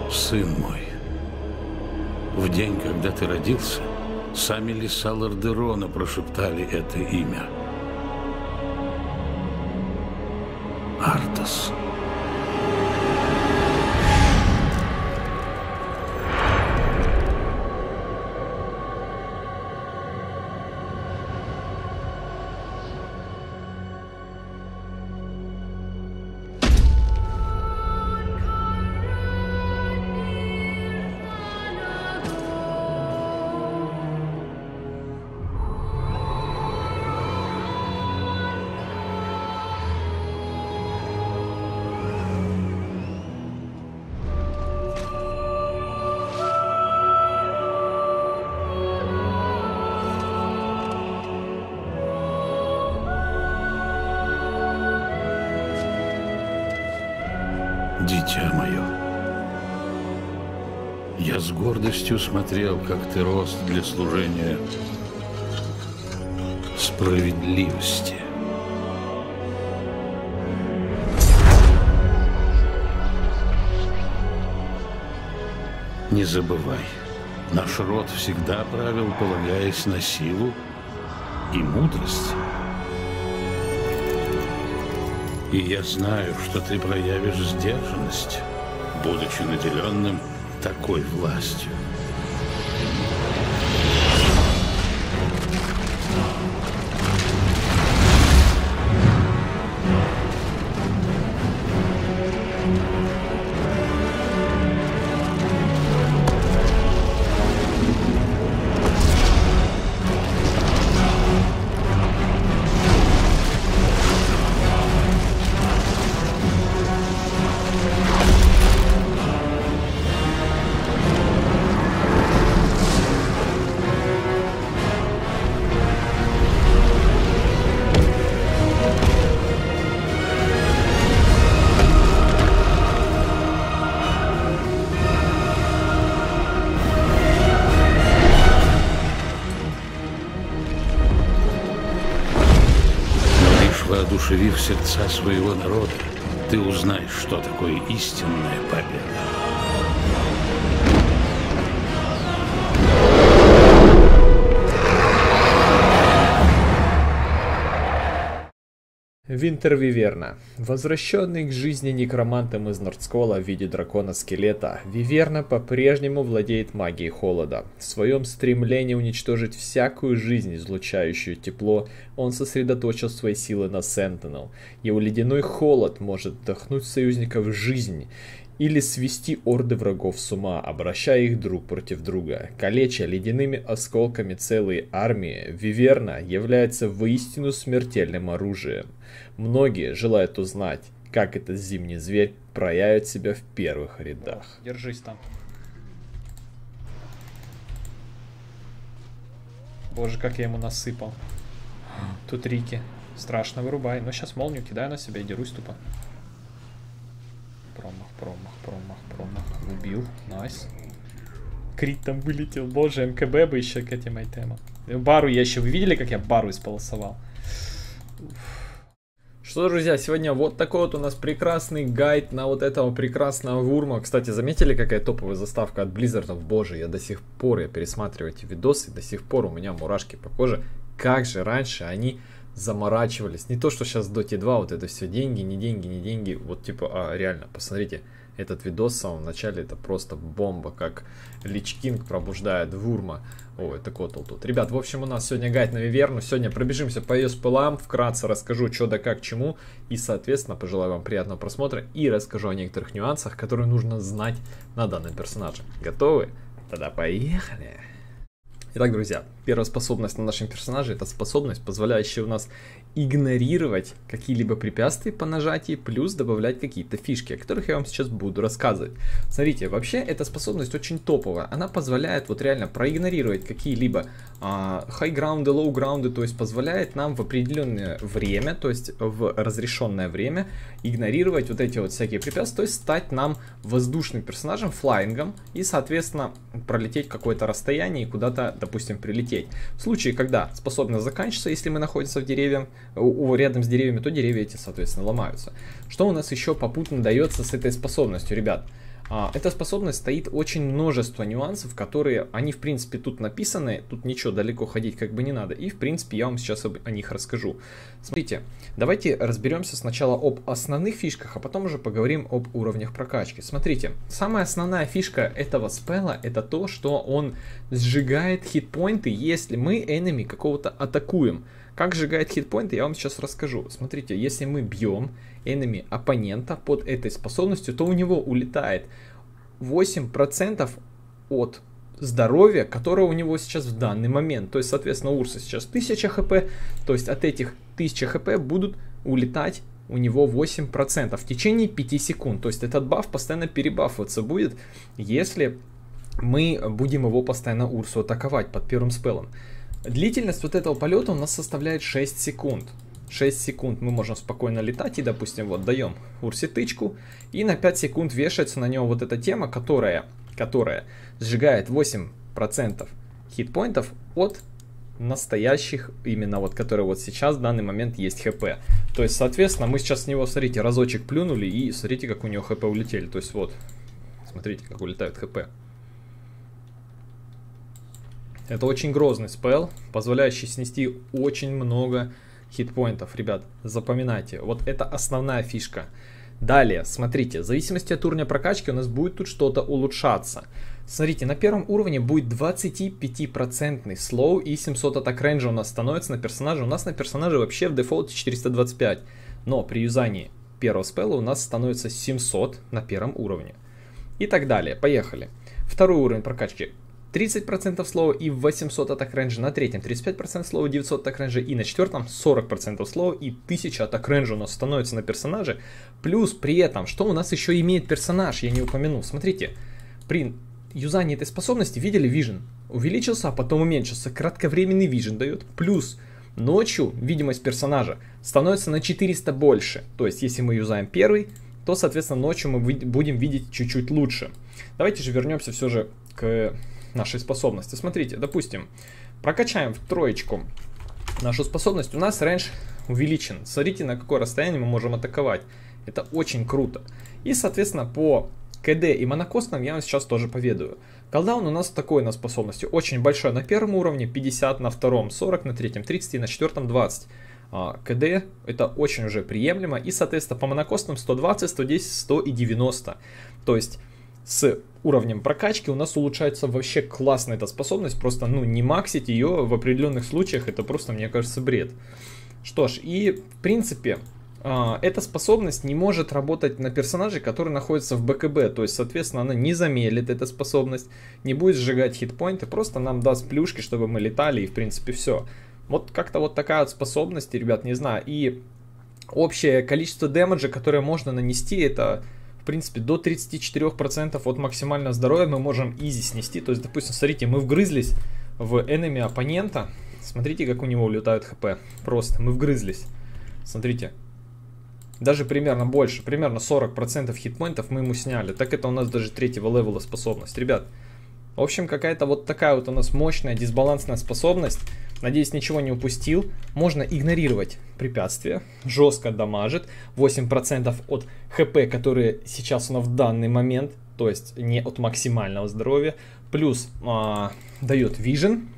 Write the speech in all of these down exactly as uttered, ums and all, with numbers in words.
Сын мой, в день, когда ты родился, сами леса Лордерона прошептали это имя. Артас. Дитя мое, я с гордостью смотрел, как ты рос для служения справедливости. Не забывай, наш род всегда правил, полагаясь на силу и мудрость. И я знаю, что ты проявишь сдержанность, будучи наделенным такой властью. Воодушевив сердца своего народа, ты узнаешь, что такое истинная победа. Винтер Виверна. Возвращенный к жизни некромантом из Нордскола в виде дракона-скелета, Виверна по-прежнему владеет магией холода. В своем стремлении уничтожить всякую жизнь, излучающую тепло, он сосредоточил свои силы на Сентинел. Его ледяной холод может вдохнуть союзников в жизнь или свести орды врагов с ума, обращая их друг против друга. Калеча ледяными осколками целые армии, Виверна является воистину смертельным оружием. Многие желают узнать, как этот зимний зверь проявит себя в первых рядах. Держись там. Боже, как я ему насыпал. Тут Рики. Страшно, вырубай. Но сейчас молнию кидаю на себя и дерусь тупо. Промах, промах, промах, промах. Убил. Найс. Крит там вылетел. Боже, МКБ бы еще к этим айтемам. Бару я еще... Вы видели, как я бару исполосовал? Уф. Что, друзья, сегодня вот такой вот у нас прекрасный гайд на вот этого прекрасного Вурма. Кстати, заметили, какая топовая заставка от Близзардов? Боже, я до сих пор, я пересматриваю эти видосы, до сих пор у меня мурашки по коже. Как же раньше они заморачивались. Не то, что сейчас в Доте два, вот это все деньги, не деньги, не деньги. Вот типа, а реально, посмотрите, этот видос в самом начале, это просто бомба, как Лич Кинг пробуждает Вурма. О, это Котл тут. Ребят, в общем, у нас сегодня гайд на Виверну. Сегодня пробежимся по ее спылам, вкратце расскажу, что да как, чему. И, соответственно, пожелаю вам приятного просмотра и расскажу о некоторых нюансах, которые нужно знать на данном персонаже. Готовы? Тогда поехали! Итак, друзья, первая способность на нашем персонаже — это способность, позволяющая у нас игнорировать какие-либо препятствия по нажатии, плюс добавлять какие-то фишки, о которых я вам сейчас буду рассказывать. Смотрите, вообще эта способность очень топовая. Она позволяет вот реально проигнорировать какие-либо а, хай-граунды, лоу-граунды, то есть позволяет нам в определенное время, то есть в разрешенное время, игнорировать вот эти вот всякие препятствия, то есть стать нам воздушным персонажем, флайингом, и, соответственно, пролететь какое-то расстояние и куда-то, допустим, прилететь. В случае, когда способность заканчивается, если мы находимся в деревьях, у, рядом с деревьями, то деревья эти, соответственно, ломаются. Что у нас еще попутно дается с этой способностью, ребят? А, эта способность стоит очень множество нюансов, которые, они в принципе тут написаны, тут ничего далеко ходить как бы не надо, и в принципе я вам сейчас об, о них расскажу. Смотрите, давайте разберемся сначала об основных фишках, а потом уже поговорим об уровнях прокачки. Смотрите, самая основная фишка этого спелла это то, что он сжигает хитпоинты, если мы энеми какого-то атакуем. Как сжигает хитпоинты, я вам сейчас расскажу. Смотрите, если мы бьем энеми оппонента под этой способностью, то у него улетает восемь процентов от здоровья, которое у него сейчас в данный момент. То есть, соответственно, у Урса сейчас тысяча хп, то есть от этих тысячи хп будут улетать у него восемь процентов в течение пяти секунд. То есть этот баф постоянно перебафываться будет, если мы будем его постоянно Урсу атаковать под первым спеллом. Длительность вот этого полета у нас составляет шесть секунд. шесть секунд мы можем спокойно летать и, допустим, вот даем Урсе тычку. И на пять секунд вешается на него вот эта тема, которая, которая сжигает восемь процентов хитпоинтов от настоящих, именно вот, которые вот сейчас в данный момент есть хп. То есть, соответственно, мы сейчас с него, смотрите, разочек плюнули и смотрите, как у него хп улетели. То есть вот, смотрите, как улетает хп. Это очень грозный спелл, позволяющий снести очень много хитпоинтов. Ребят, запоминайте, вот это основная фишка. Далее, смотрите, в зависимости от уровня прокачки у нас будет тут что-то улучшаться. Смотрите, на первом уровне будет двадцатипятипроцентный слоу и семьсот атак рейнджа у нас становится на персонаже. У нас на персонаже вообще в дефолте четыреста двадцать пять. Но при юзании первого спелла у нас становится семьсот на первом уровне. И так далее. Поехали. Второй уровень прокачки. тридцать процентов слоу и восемьсот атак рейнджа, на третьем тридцать пять процентов слоу, девятьсот атак рейнджа и на четвертом сорок процентов слоу и тысяча атак рейнджа у нас становится на персонаже. Плюс при этом, что у нас еще имеет персонаж, я не упомянул. Смотрите, при юзании этой способности видели вижен. Увеличился, а потом уменьшился. Кратковременный вижен дает. Плюс ночью видимость персонажа становится на четыреста больше. То есть если мы юзаем первый, то соответственно ночью мы будем видеть чуть-чуть лучше. Давайте же вернемся все же к нашей способности. Смотрите, допустим, прокачаем в троечку нашу способность, у нас рейндж увеличен. Смотрите, на какое расстояние мы можем атаковать. Это очень круто. И, соответственно, по КД и монокостам я вам сейчас тоже поведаю. Колдаун у нас такой на способности, очень большой на первом уровне, пятьдесят на втором, сорок на третьем, тридцать и на четвертом двадцать. А, КД это очень уже приемлемо. И, соответственно, по монокостам сто двадцать, сто десять, сто и девяносто. То есть с уровнем прокачки у нас улучшается вообще классно эта способность. Просто, ну, не максить ее в определенных случаях, это просто, мне кажется, бред. Что ж, и в принципе, эта способность не может работать на персонаже, который находится в БКБ. То есть, соответственно, она не замедлит эта способность, не будет сжигать хитпоинты, просто нам даст плюшки, чтобы мы летали, и в принципе все. Вот как-то вот такая вот способность, ребят, не знаю. И общее количество дэмэджа, которое можно нанести, это... В принципе, до тридцати четырёх процентов от максимального здоровья мы можем изи снести. То есть, допустим, смотрите, мы вгрызлись в энеми оппонента. Смотрите, как у него улетают хп. Просто мы вгрызлись. Смотрите. Даже примерно больше. Примерно сорок процентов хитпоинтов мы ему сняли. Так это у нас даже третьего левела способность. Ребят, в общем, какая-то вот такая вот у нас мощная дисбалансная способность. Надеюсь, ничего не упустил. Можно игнорировать препятствия. Жестко дамажит. восемь процентов от хп, которые сейчас у нас в данный момент. То есть не от максимального здоровья. Плюс а, дает вижен.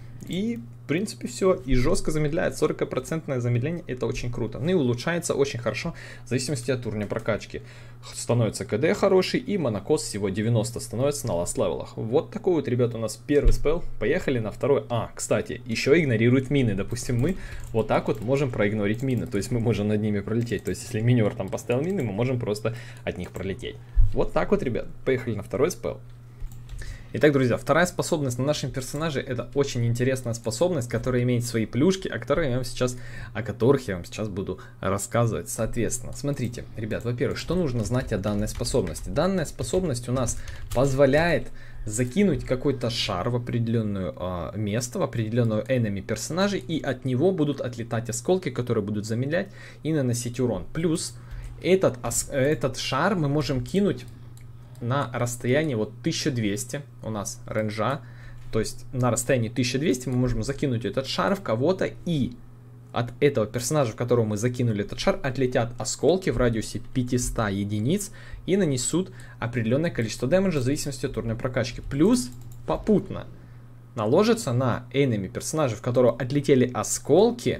И в принципе все. И жестко замедляет. сорок процентов замедление. Это очень круто. Ну и улучшается очень хорошо. В зависимости от уровня прокачки. Становится КД хороший. И монокост всего девяносто становится на ласт левелах. Вот такой вот, ребят, у нас первый спелл. Поехали на второй. А, кстати, еще игнорирует мины. Допустим, мы вот так вот можем проигнорить мины. То есть мы можем над ними пролететь. То есть если минер там поставил мины, мы можем просто от них пролететь. Вот так вот, ребят. Поехали на второй спелл. Итак, друзья, вторая способность на нашем персонаже — это очень интересная способность, которая имеет свои плюшки, о которых я вам сейчас, о которых я вам сейчас буду рассказывать. Соответственно, смотрите, ребят, во-первых, что нужно знать о данной способности? Данная способность у нас позволяет закинуть какой-то шар в определенное э, место, в определенную enemy персонажа, и от него будут отлетать осколки, которые будут замедлять и наносить урон. Плюс этот, этот шар мы можем кинуть на расстоянии вот тысяча двести у нас рейнджа, то есть на расстоянии тысяча двести мы можем закинуть этот шар в кого-то, и от этого персонажа, в которого мы закинули этот шар, отлетят осколки в радиусе пятьсот единиц и нанесут определенное количество дэмэджа в зависимости от уровня прокачки. Плюс попутно наложится на enemy персонажа, в которого отлетели осколки,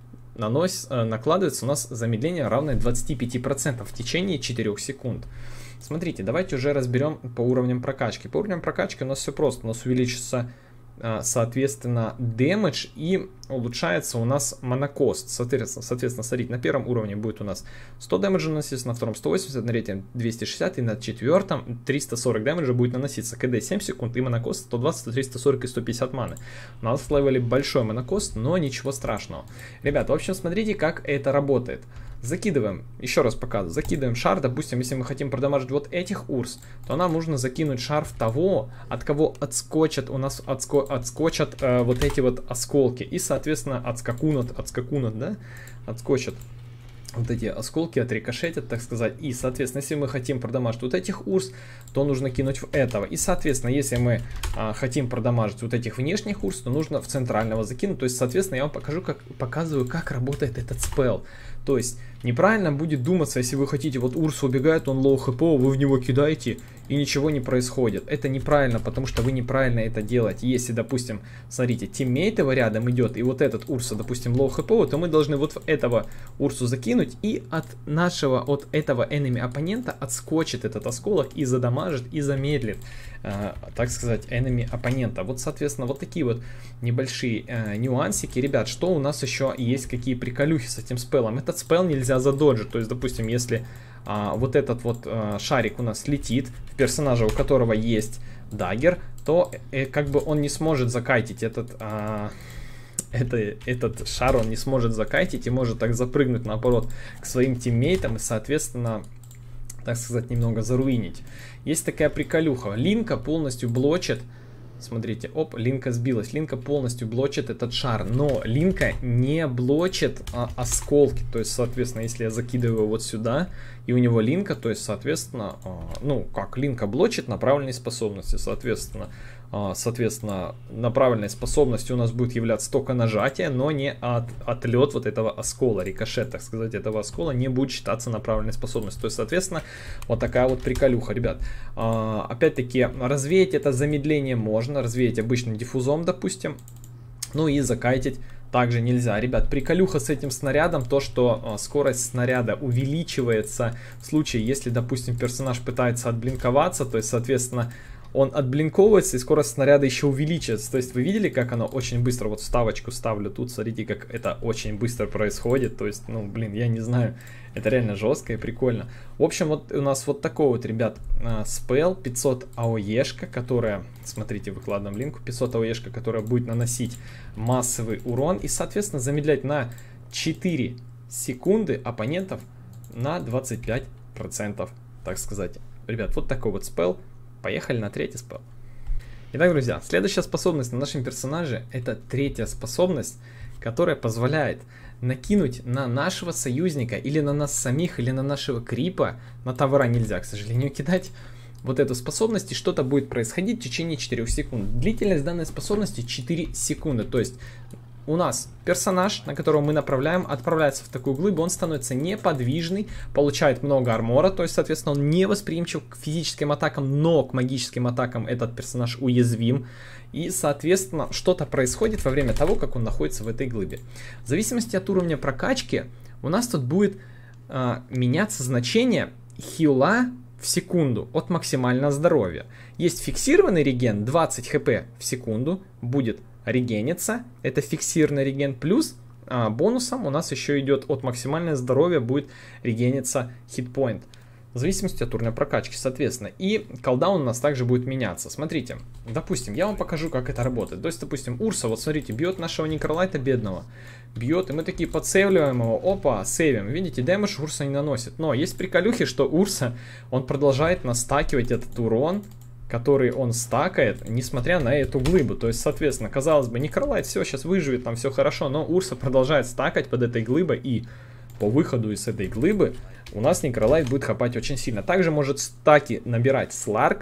нанос, э, накладывается у нас замедление, равное двадцати пяти процентам в течение четырёх секунд. Смотрите, давайте уже разберем по уровням прокачки. По уровням прокачки у нас все просто. У нас увеличится, соответственно, дэмэдж и улучшается у нас монокост. Соответственно, соответственно, смотрите, на первом уровне будет у нас сто дэмэджа наноситься, на втором сто восемьдесят, на третьем двести шестьдесят и на четвертом триста сорок дэмэджа будет наноситься. КД семь секунд и монокост сто двадцать, сто триста сорок и сто пятьдесят маны. У нас в левеле большой монокост, но ничего страшного. Ребят, в общем, смотрите, как это работает. Закидываем, еще раз показываю, закидываем шар, допустим, если мы хотим продамажить вот этих урс, то нам нужно закинуть шар в того, от кого отскочат, у нас отско, отскочат э, вот эти вот осколки, и, соответственно, отскакунут, отскакунут, да, отскочат вот эти осколки, отрикошетят, так сказать, и, соответственно, если мы хотим продамажить вот этих урс, то нужно кинуть в этого, и, соответственно, если мы а, хотим продамажить вот этих внешних урс, то нужно в центрального закинуть, то есть, соответственно, я вам покажу, как, показываю, как работает этот спелл. То есть неправильно будет думаться, если вы хотите, вот урс убегает, он лоу хп, вы в него кидаете и ничего не происходит. Это неправильно, потому что вы неправильно это делаете. Если, допустим, смотрите, тиммейт его рядом идет, и вот этот урса, допустим, лоу хп, то мы должны вот в этого урсу закинуть, и от нашего, от этого enemy оппонента отскочит этот осколок и задамажит, и замедлит, э, так сказать, enemy оппонента. Вот, соответственно, вот такие вот небольшие э, нюансики. Ребят, что у нас еще есть, какие приколюхи с этим спеллом? Этот спелл нельзя задоджить, то есть, допустим, если а, вот этот вот а, шарик у нас летит в персонажа, у которого есть даггер, то э, как бы он не сможет закайтить этот, а, это, этот шар, он не сможет закайтить и может так запрыгнуть, наоборот, к своим тиммейтам и, соответственно, так сказать, немного заруинить. Есть такая приколюха, Линка полностью блочит. Смотрите, оп, Линка сбилась. Линка полностью блочит этот шар, но Линка не блочит а, осколки. То есть, соответственно, если я закидываю вот сюда, и у него Линка, то есть, соответственно, а, ну, как Линка блочит направленные способности, соответственно, а, соответственно, направленной способностью у нас будет являться только нажатие, но не от, отлет вот этого оскола, рикошет, так сказать, этого оскола не будет считаться направленной способностью. То есть, соответственно, вот такая вот приколюха, ребят. А, опять-таки, развеять это замедление можно, развеять обычным диффузом, допустим, ну и закайтить также нельзя. Ребят, приколюха с этим снарядом, то, что а, скорость снаряда увеличивается в случае, если, допустим, персонаж пытается отблинковаться, то есть, соответственно, он отблинковывается и скорость снаряда еще увеличивается. То есть вы видели, как оно очень быстро, вот вставочку ставлю тут, смотрите, как это очень быстро происходит. То есть, ну, блин, я не знаю, это реально жестко и прикольно. В общем, вот у нас вот такой вот, ребят, спелл пятьсот АОЕшка, которая, смотрите, выкладываем линку, пятьсот АОЕшка, которая будет наносить массовый урон и, соответственно, замедлять на четыре секунды оппонентов на двадцать пять процентов, так сказать. Ребят, вот такой вот спелл. Поехали на третий спелл. Итак, друзья, следующая способность на нашем персонаже — это третья способность, которая позволяет накинуть на нашего союзника или на нас самих, или на нашего крипа. На товара нельзя, к сожалению, кидать вот эту способность, и что-то будет происходить в течение четырёх секунд. Длительность данной способности четыре секунды, то есть у нас персонаж, на которого мы направляем, отправляется в такую глыбу, он становится неподвижный, получает много армора, то есть, соответственно, он не восприимчив к физическим атакам, но к магическим атакам этот персонаж уязвим. И, соответственно, что-то происходит во время того, как он находится в этой глыбе. В зависимости от уровня прокачки у нас тут будет э, меняться значение хила в секунду от максимального здоровья. Есть фиксированный реген двадцать хп в секунду, будет регенится, это фиксированный реген, плюс а, бонусом у нас еще идет от максимального здоровья будет регениться хитпоинт, в зависимости от уровня прокачки, соответственно. И колдаун у нас также будет меняться. Смотрите, допустим, я вам покажу, как это работает. То есть, допустим, Урса, вот смотрите, бьет нашего Некролайта бедного, бьет, и мы такие подсейвливаем его, опа, сейвим. Видите, дэмэдж Урса не наносит. Но есть приколюхи, что Урса, он продолжает настакивать этот урон, который он стакает, несмотря на эту глыбу. То есть, соответственно, казалось бы, Некролайт все, сейчас выживет, там все хорошо, но Урса продолжает стакать под этой глыбой, и по выходу из этой глыбы у нас Некролайт будет хапать очень сильно. Также может стаки набирать Сларк,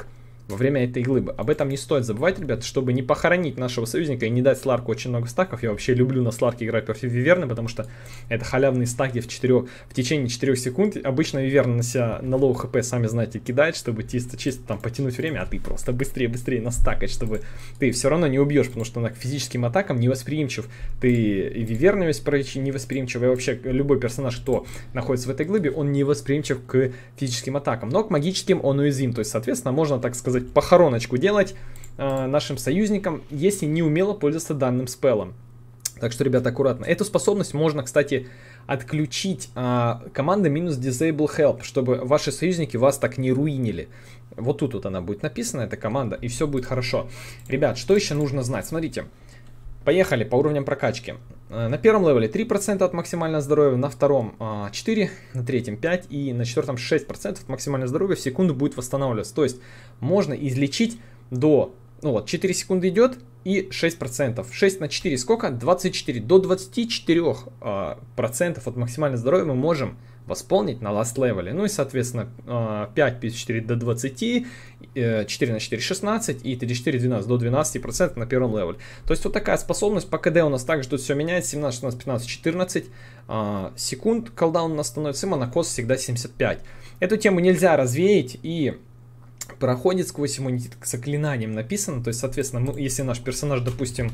во время этой глыбы. Об этом не стоит забывать, ребят, чтобы не похоронить нашего союзника и не дать Сларку очень много стаков. Я вообще люблю на Сларке играть против Виверны, потому что это халявные стаки в, четырёх, в течение четырёх секунд. Обычно Виверна на себя на лоу хп, сами знаете, кидает, чтобы чисто, чисто там потянуть время, а ты просто быстрее-быстрее настакать, чтобы ты все равно не убьешь, потому что она к физическим атакам не восприимчив. Ты и Виверна весь прочее не восприимчив, и вообще любой персонаж, кто находится в этой глыбе, он не восприимчив к физическим атакам. Но к магическим он уязвим, то есть, соответственно, можно, так сказать, похороночку делать э, нашим союзникам, если не умело пользоваться данным спеллом. Так что, ребята, аккуратно. Эту способность можно, кстати, отключить э, командой минус disable help, чтобы ваши союзники вас так не руинили. Вот тут вот она будет написана, эта команда, и все будет хорошо. Ребят, что еще нужно знать? Смотрите. Поехали по уровням прокачки. На первом левеле три процента от максимального здоровья, на втором четыре процента, на третьем пять процентов и на четвертом шесть процентов от максимального здоровья в секунду будет восстанавливаться. То есть можно излечить до, ну вот, четыре секунды идет и шесть процентов. шесть на четыре сколько? двадцать четыре. До двадцати четырёх процентов от максимального здоровья мы можем восполнить на last level. Ну и, соответственно, пять плюс четыре до двадцати, четыре на четыре шестнадцать и три четыре двенадцать до двенадцати процентов на первом левеле. То есть вот такая способность. По КД у нас также тут все меняется. семнадцать, шестнадцать, пятнадцать, четырнадцать секунд колдаун у нас становится. И монокос всегда семьдесят пять. Эту тему нельзя развеять и проходит сквозь иммунитет к заклинаниям написано. То есть, соответственно, мы, если наш персонаж, допустим,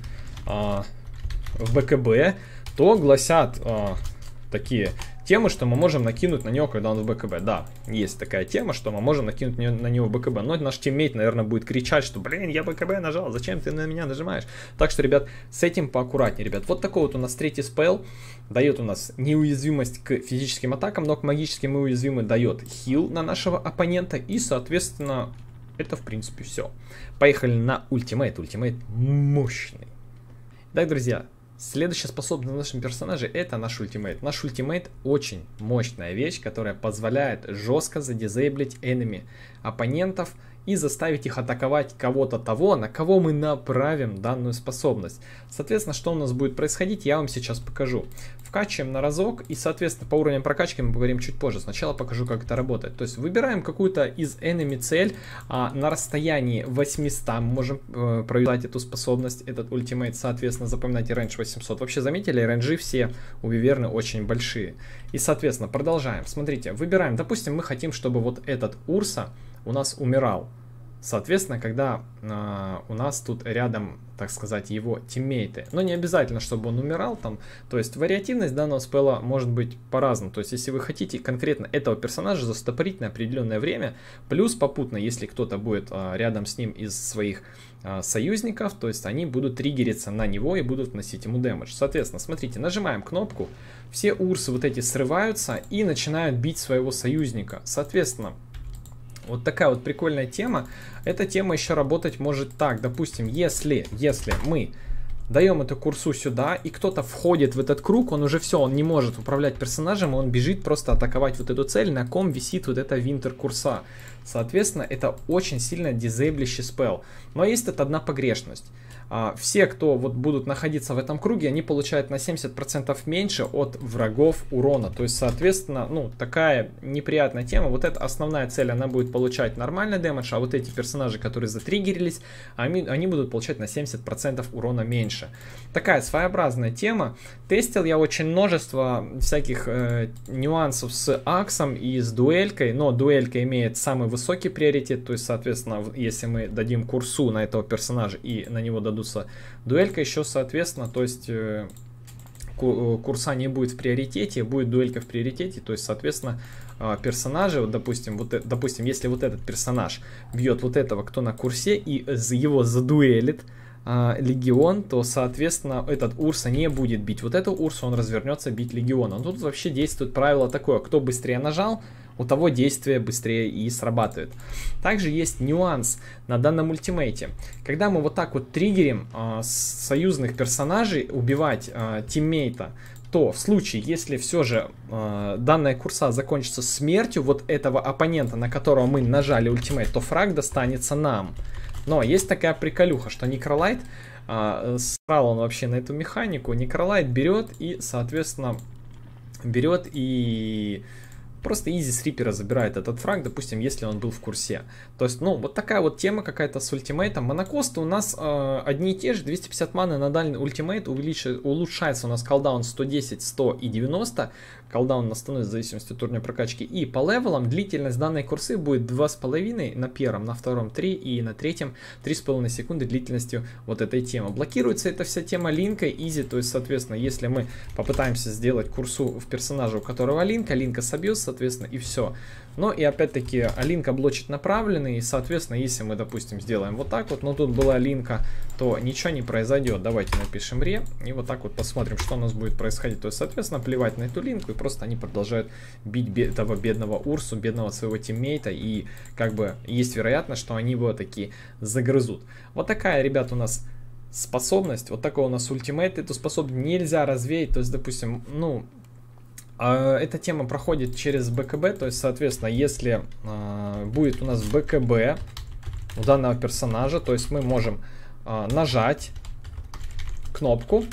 в БКБ, то гласят такие темы, что мы можем накинуть на него, когда он в БКБ. Да, есть такая тема, что мы можем накинуть на него БКБ. Но наш тиммейт, наверное, будет кричать, что, блин, я БКБ нажал, зачем ты на меня нажимаешь? Так что, ребят, с этим поаккуратнее, ребят. Вот такой вот у нас третий спелл. Дает у нас неуязвимость к физическим атакам, но к магическим и уязвимым дает хил на нашего оппонента. И, соответственно, это, в принципе, все. Поехали на ультимейт. Ультимейт мощный. Итак, друзья, следующая способность на нашем персонаже — это наш ультимейт. Наш ультимейт очень мощная вещь, которая позволяет жестко задизейблить энеми оппонентов и заставить их атаковать кого-то того, на кого мы направим данную способность. Соответственно, что у нас будет происходить, я вам сейчас покажу. Вкачиваем на разок и, соответственно, по уровням прокачки мы поговорим чуть позже. Сначала покажу, как это работает. То есть выбираем какую-то из enemy цель, а на расстоянии восьмисот мы можем э, провязать эту способность, этот ультимейт. Соответственно, запоминайте рейндж восемьсот. Вообще, заметили, рейнджи все у Виверны очень большие. И, соответственно, продолжаем. Смотрите, выбираем, допустим, мы хотим, чтобы вот этот Урса у нас умирал. Соответственно, когда э, у нас тут рядом, так сказать, его тиммейты, но не обязательно, чтобы он умирал там, то есть вариативность данного спелла может быть по-разному. То есть если вы хотите конкретно этого персонажа застопорить на определенное время, плюс попутно, если кто-то будет э, рядом с ним из своих э, союзников, то есть они будут триггериться на него и будут носить ему дэмэдж. Соответственно, смотрите, нажимаем кнопку, все урсы вот эти срываются и начинают бить своего союзника. Соответственно, вот такая вот прикольная тема. Эта тема еще работать может так. Допустим, если, если мы даем эту курсу сюда, и кто-то входит в этот круг, он уже все, он не может управлять персонажем, он бежит просто атаковать вот эту цель, на ком висит вот эта винтер курса. Соответственно, это очень сильно дизейблищий спелл. Но есть тут одна погрешность. Все, кто вот будут находиться в этом круге, они получают на семьдесят процентов меньше от врагов урона. То есть, соответственно, ну, такая неприятная тема. Вот эта основная цель, она будет получать нормальный дэмэдж, а вот эти персонажи, которые затриггерились, они, они будут получать на семьдесят процентов урона меньше. Такая своеобразная тема. Тестил я очень множество всяких э, нюансов с Аксом и с дуэлькой, но дуэлька имеет самый высокий приоритет. То есть, соответственно, если мы дадим курсу на этого персонажа и на него дадут дуэлька еще, соответственно, то есть э, курса не будет в приоритете, будет дуэлька в приоритете, то есть, соответственно, э, персонажи, вот, допустим, вот, допустим, если вот этот персонаж бьет вот этого, кто на курсе, и его задуэлит э, легион, то, соответственно, этот Урса не будет бить вот эту Урсу, он развернется бить легиона. Тут вообще действует правило такое: кто быстрее нажал, у того действие быстрее и срабатывает. Также есть нюанс на данном ультимейте. Когда мы вот так вот триггерим э, союзных персонажей убивать э, тиммейта, то в случае, если все же э, данная курса закончится смертью вот этого оппонента, на которого мы нажали ультимейт, то фраг достанется нам. Но есть такая приколюха, что Некролайт, э, срал он вообще на эту механику, Некролайт берет и, соответственно, берет и просто изи с Рипера забирает этот фраг, допустим, если он был в курсе. То есть, ну, вот такая вот тема какая-то с ультимейтом. Монокосты у нас э, одни и те же, двести пятьдесят маны на дальний ультимейт, увеличивает, улучшается у нас колдаун сто десять, сто и девяносто. Колдаун у нас становится в зависимости от уровня прокачки. И по левелам длительность данной курсы будет два с половиной на первом, на втором три и на третьем три с половиной секунды длительностью вот этой темы. Блокируется эта вся тема линкой, изи, то есть, соответственно, если мы попытаемся сделать курсу в персонаже, у которого линка, линка собьется, соответственно, и все. Но и опять-таки линка блочит направленный, и, соответственно, если мы, допустим, сделаем вот так вот, но тут была линка, то ничего не произойдет. Давайте напишем ре, и вот так вот посмотрим, что у нас будет происходить. То есть, соответственно, плевать на эту линку, и просто они продолжают бить этого бедного Урсу, бедного своего тиммейта, и как бы есть вероятность, что они его такие загрызут. Вот такая, ребят, у нас способность, вот такой у нас ультимейт, эту способность нельзя развеять, то есть, допустим, ну... Эта тема проходит через БКБ, то есть, соответственно, если э, будет у нас БКБ у данного персонажа, то есть мы можем э, нажать кнопку,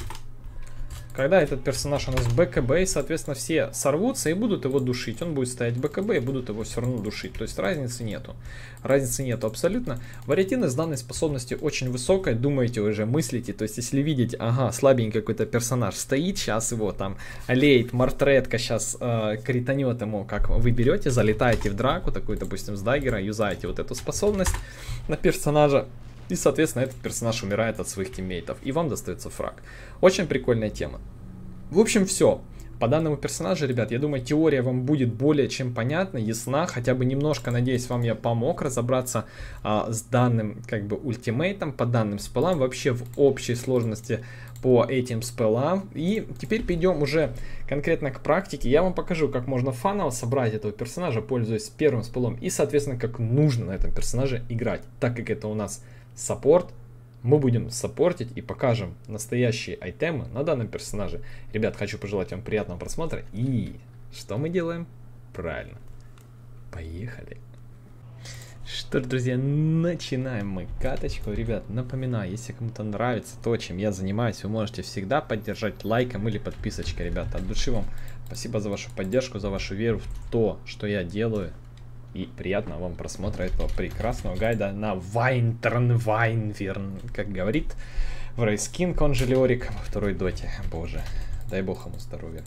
когда этот персонаж у нас в БКБ, и, соответственно, все сорвутся и будут его душить. Он будет стоять в БКБ и будут его все равно душить. То есть разницы нету. Разницы нету абсолютно. Вариативность данной способности очень высокая. Думаете, уже мыслите. То есть если видите, ага, слабенький какой-то персонаж стоит, сейчас его там аллеет, мартретка сейчас э, кританет ему, как вы берете, залетаете в драку, такую, допустим, с даггера, юзаете вот эту способность на персонажа. И, соответственно, этот персонаж умирает от своих тиммейтов. И вам достается фраг. Очень прикольная тема. В общем, все. По данному персонажу, ребят, я думаю, теория вам будет более чем понятна, ясна. Хотя бы немножко, надеюсь, вам я помог разобраться а, с данным, как бы, ультимейтом, по данным спеллам. Вообще в общей сложности по этим спеллам. И теперь перейдем уже конкретно к практике. Я вам покажу, как можно фаново собрать этого персонажа, пользуясь первым спеллом. И, соответственно, как нужно на этом персонаже играть. Так как это у нас саппорт, мы будем саппортить и покажем настоящие айтемы на данном персонаже. Ребят, хочу пожелать вам приятного просмотра. И что мы делаем? Правильно. Поехали. Что ж, друзья, начинаем мы каточку. Ребят, напоминаю, если кому-то нравится то, чем я занимаюсь, вы можете всегда поддержать лайком или подписочкой, ребята. От души вам спасибо за вашу поддержку, за вашу веру в то, что я делаю. И приятного вам просмотра этого прекрасного гайда на Вайнтерн Вайнверн, как говорит в Рейскин Конжелиорик во второй доте. Боже, дай бог ему здоровья.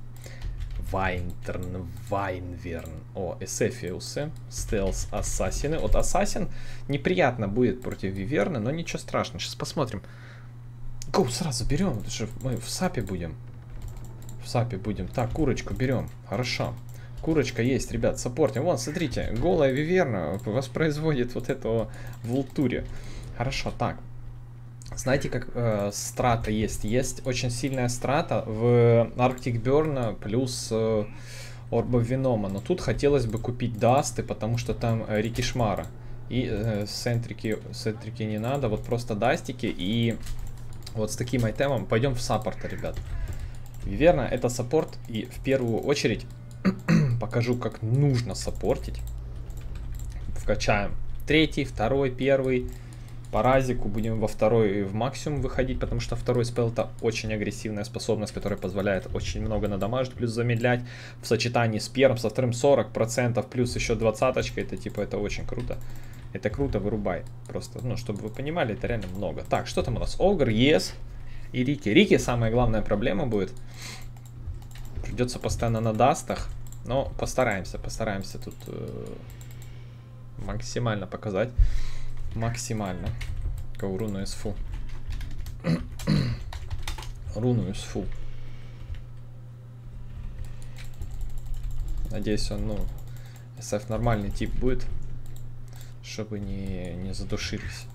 Вайнтерн Вайнверн. О, Эсэфиусы, стелс ассасины. Вот ассасин неприятно будет против Виверны, но ничего страшного. Сейчас посмотрим. Гоу, сразу берем. Это же мы в сапе будем. В сапе будем. Так, курочку берем. Хорошо. Курочка есть, ребят, саппортим. Вон, смотрите, голая Виверна воспроизводит вот этого в ултуре. Хорошо, так. Знаете, как э, страта есть? Есть очень сильная страта в Arctic Burn плюс э, Orb of Venom. Но тут хотелось бы купить дасты, потому что там э, Рикишмара. И э, сентрики, сентрики не надо, вот просто дастики. И вот с таким айтемом пойдем в саппорта, ребят. Виверна это саппорт, и в первую очередь покажу, как нужно саппортить. Вкачаем третий, второй, первый. По разику будем во второй в максимум выходить, потому что второй спелл это очень агрессивная способность, которая позволяет очень много надамажить, плюс замедлять. В сочетании с первым, со вторым сорок процентов, плюс еще двадцаточка. Это типа, это очень круто. Это круто, вырубай. Просто, ну, чтобы вы понимали, это реально много. Так, что там у нас? Огр, Yes и Рики. Рики самая главная проблема будет. Придется постоянно на дастах. Но постараемся, постараемся тут э, максимально показать. Максимально. Какую руну СФУ. Руну СФУ. Надеюсь, он, ну, эс эф нормальный тип будет. Чтобы не, не задушились.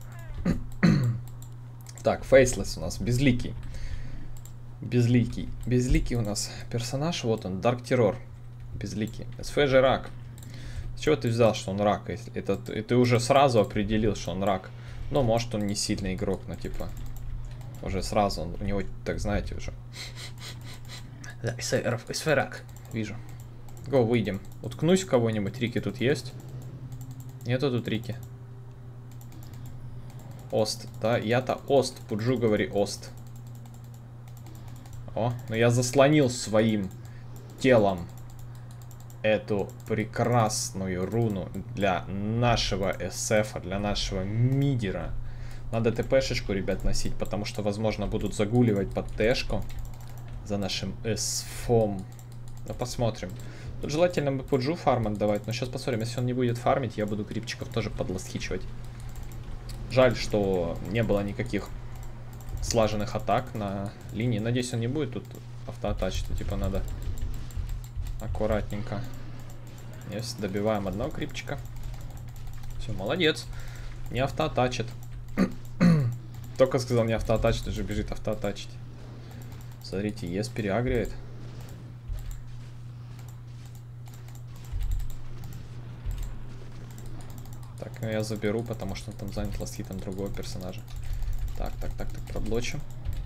Так, фейслесс у нас, безликий. Безликий. Безликий у нас персонаж. Вот он, Dark Terror. Безликий. СФ же рак. С чего ты взял, что он рак? Это, это ты уже сразу определил, что он рак. Ну, может, он не сильный игрок, но типа уже сразу он, у него, так знаете, уже. Да, СФ рак. Вижу. Го, выйдем. Уткнусь в кого-нибудь. Рики тут есть? Нету тут Рики. Ост, да? Я-то Ост. Пуджу, говори Ост. О, но я заслонил своим телом эту прекрасную руну для нашего эс эф, для нашего мидера. Надо ТПшечку, ребят, носить, потому что, возможно, будут загуливать под тэшку за нашим эсфом. Ну, посмотрим. Тут желательно бы пуджу фарм отдавать, но сейчас посмотрим. Если он не будет фармить, я буду крипчиков тоже подластхичивать. Жаль, что не было никаких слаженных атак на линии. Надеюсь, он не будет тут автоатачить. Типа надо аккуратненько. Есть, добиваем одного крипчика. Все, молодец. Не автоатачит. Только сказал не автоатачит, уже бежит автоатачить. Смотрите, ес переагривает. Так, ну я заберу, потому что он там занят ластхитом другого персонажа. Так, так, так, так, проблочим.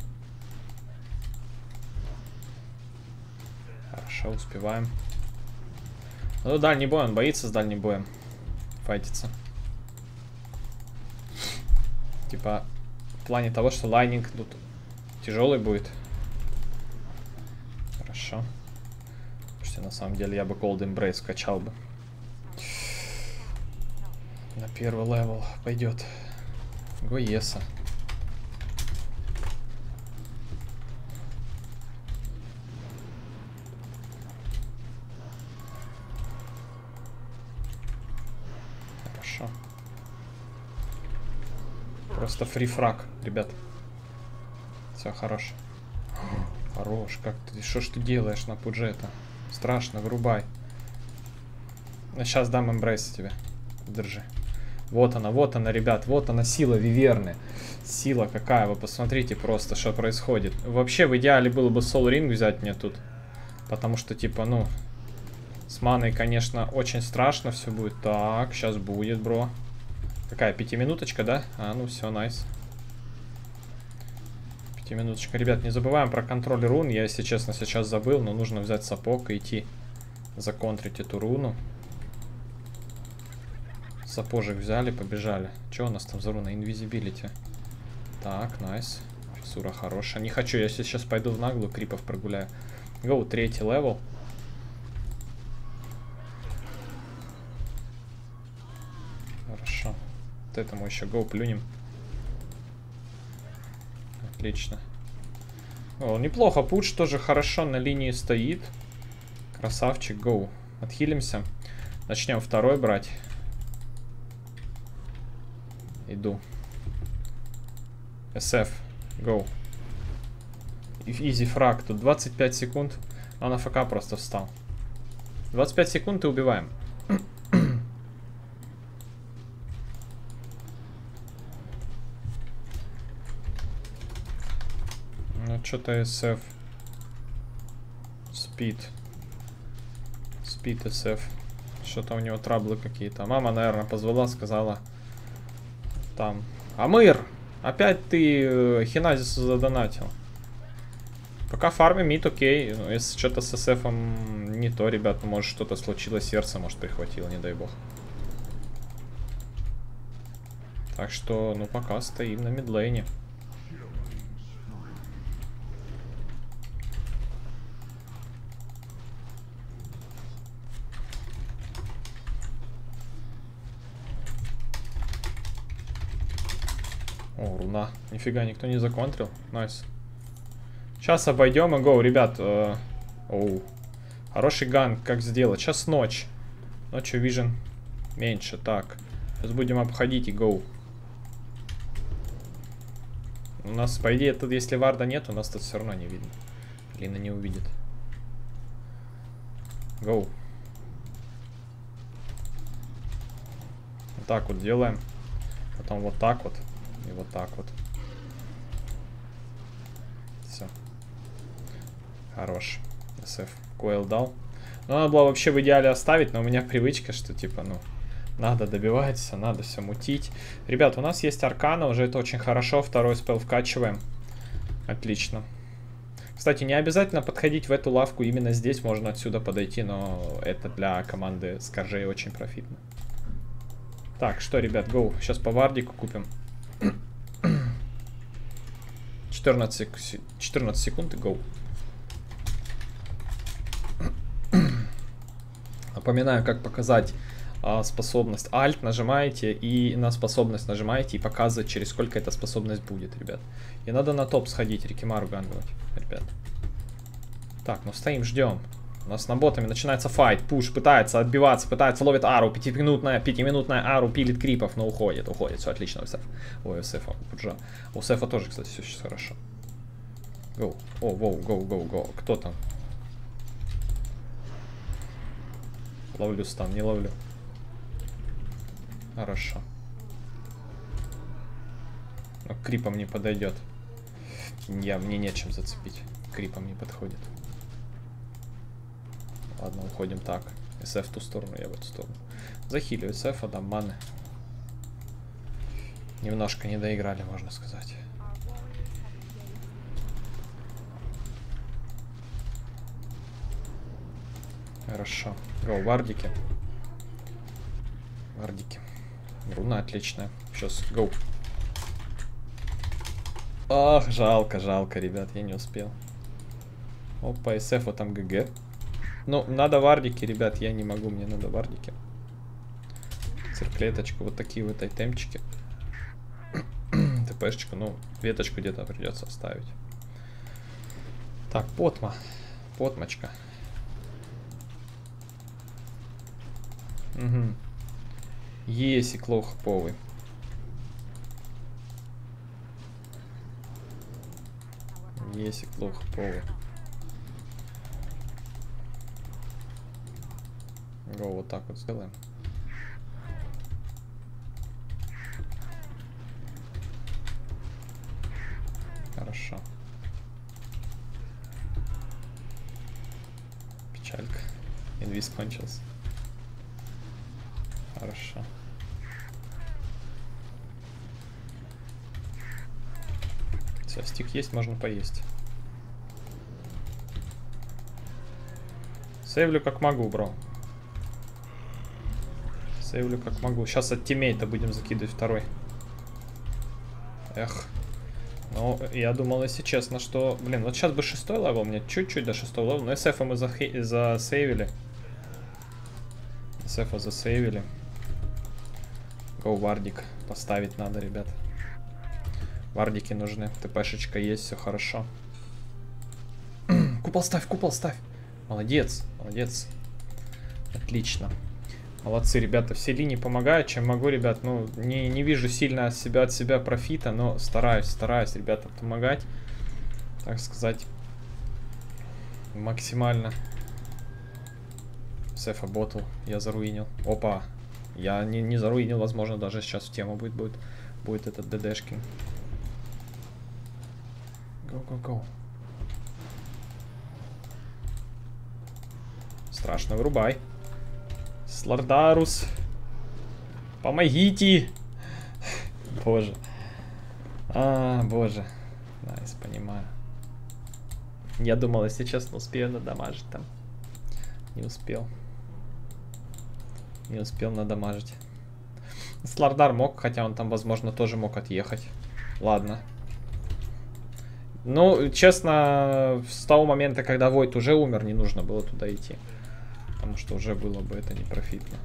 Хорошо, успеваем. Ну, дальний бой, он боится с дальним боем файтиться. Типа, в плане того, что лайнинг тут тяжелый будет. Хорошо. Слушайте, на самом деле я бы Cold Embrace скачал бы. На первый левел пойдет. Гоеса. Хорошо. Просто фрифраг, ребят. Все, хорош. Хорош. Как ты? Что ж ты делаешь на пуджета? Страшно, вырубай. Я сейчас дам эмбрейс тебе. Держи. Вот она, вот она, ребят. Вот она, сила Виверны. Сила какая. Вы посмотрите просто, что происходит. Вообще, в идеале было бы Soul Ring взять мне тут. Потому что, типа, ну... С маной, конечно, очень страшно все будет. Так, сейчас будет, бро. Какая, пятиминуточка, да? А, ну все, найс. Пятиминуточка. Ребят, не забываем про контроль рун. Я, если честно, сейчас забыл, но нужно взять сапог и идти законтрить эту руну. Сапожек взяли, побежали. Что у нас там за руна? Invisibility. Так, найс. Фисура хорошая. Не хочу, я сейчас пойду в наглую, крипов прогуляю. Гоу, третий левел. Хорошо. Вот этому еще гоу плюнем. Отлично. О, неплохо. Пудж тоже хорошо на линии стоит. Красавчик, гоу. Отхилимся. Начнем второй брать. Иду. эс эф. Go. Изи фраг. Тут двадцать пять секунд. А на ФК просто встал. двадцать пять секунд и убиваем. Ну, что-то эс эф. Спид. Спид эс эф. Что-то у него траблы какие-то. Мама, наверное, позвала, сказала... Там. Амыр! Опять ты э, Хиназису задонатил. Пока фармим мид, окей. Но если что-то с эс эфом не то, ребят, может что-то случилось, сердце, может, прихватило, не дай бог. Так что, ну, пока стоим на мидлейне. О, руна. Нифига, никто не законтрил. Найс. Сейчас обойдем и гоу, ребят. Э, оу. Хороший ган, как сделать. Сейчас ночь. Ночью вижен меньше. Так. Сейчас будем обходить и гоу. У нас, по идее, тут если варда нет, у нас тут все равно не видно. Лина не увидит. Гоу. Вот так вот делаем. Потом вот так вот. И вот так вот. Все. Хорош. эс эф койл дал. Ну, надо было вообще в идеале оставить, но у меня привычка, что типа, ну, надо добивать все, надо все мутить. Ребят, у нас есть аркана, уже это очень хорошо. Второй спел вкачиваем. Отлично. Кстати, не обязательно подходить в эту лавку именно здесь. Можно отсюда подойти, но это для команды Скоржей очень профитно. Так, что, ребят, гоу. Сейчас по вардику купим. четырнадцать, четырнадцать секунд и гоу. Напоминаю, как показать а, способность. Alt нажимаете и на способность нажимаете и показывать, через сколько эта способность будет, ребят. И надо на топ сходить, Рикимару ганговать, ребят. Так, ну стоим, ждем. У нас на ботами начинается файт. Пуш пытается отбиваться, пытается ловит ару. Пятиминутная, пятиминутная ару пилит крипов, но уходит, уходит. Все отлично у Сефа. Ой, у Сефа, Пуджа. У Сефа тоже, кстати, все сейчас хорошо. Гоу. О, воу, гоу, гоу, гоу. Кто там? Ловлю стан, не ловлю. Хорошо. Но крипом не подойдет. Я, мне нечем зацепить. Крипом не подходит. Ладно, уходим так. СФ в ту сторону, я в эту сторону. Захилю СФ, дам маны. Немножко не доиграли, можно сказать. Хорошо. Гоу, вардики. Вардики. Руна отличная. Сейчас, гоу. Ах, жалко, жалко, ребят, я не успел. Опа, СФ, вот там ГГ. Ну, надо вардики, ребят, я не могу, мне надо вардики. Цирклеточку, вот такие вот айтемчики. ТПшечку, ну, веточку где-то придется оставить. Так, потма. Потмочка. Угу. Есть и клох повый. Есть и клох повый. Го, вот так вот сделаем. Хорошо. Печалька. Инвиз кончился. Хорошо. Все, стик есть, можно поесть. Сейвлю как могу, бро. Сейвлю как могу. Сейчас от тиммейта будем закидывать второй. Эх. Ну, я думал, если честно, что... Блин, вот сейчас бы шестой левел, мне чуть-чуть до шестого левела. Но эс эф мы захей... засейвили. эс эф засейвили. Гоу, вардик. Поставить надо, ребят. Вардики нужны. ТПшечка есть, все хорошо. Купол ставь, купол ставь. Молодец, молодец. Отлично. Молодцы, ребята, все линии помогают, чем могу, ребят. Ну, не, не вижу сильно от себя, от себя профита, но стараюсь, стараюсь, ребята, помогать. Так сказать, максимально. Сефа ботл я заруинил. Опа, я не, не заруинил, возможно, даже сейчас в тему будет, будет, будет этот ДДшкин. Гоу-гоу-гоу. Страшно, вырубай. Слардарус. Помогите. Боже. А, боже. Найс, понимаю. Я думал, если честно, успею надамажить там. Не успел. Не успел надамажить. Слардар мог, хотя он там, возможно, тоже мог отъехать. Ладно. Ну, честно, с того момента, когда Войт уже умер, не нужно было туда идти. Потому что уже было бы это непрофитно.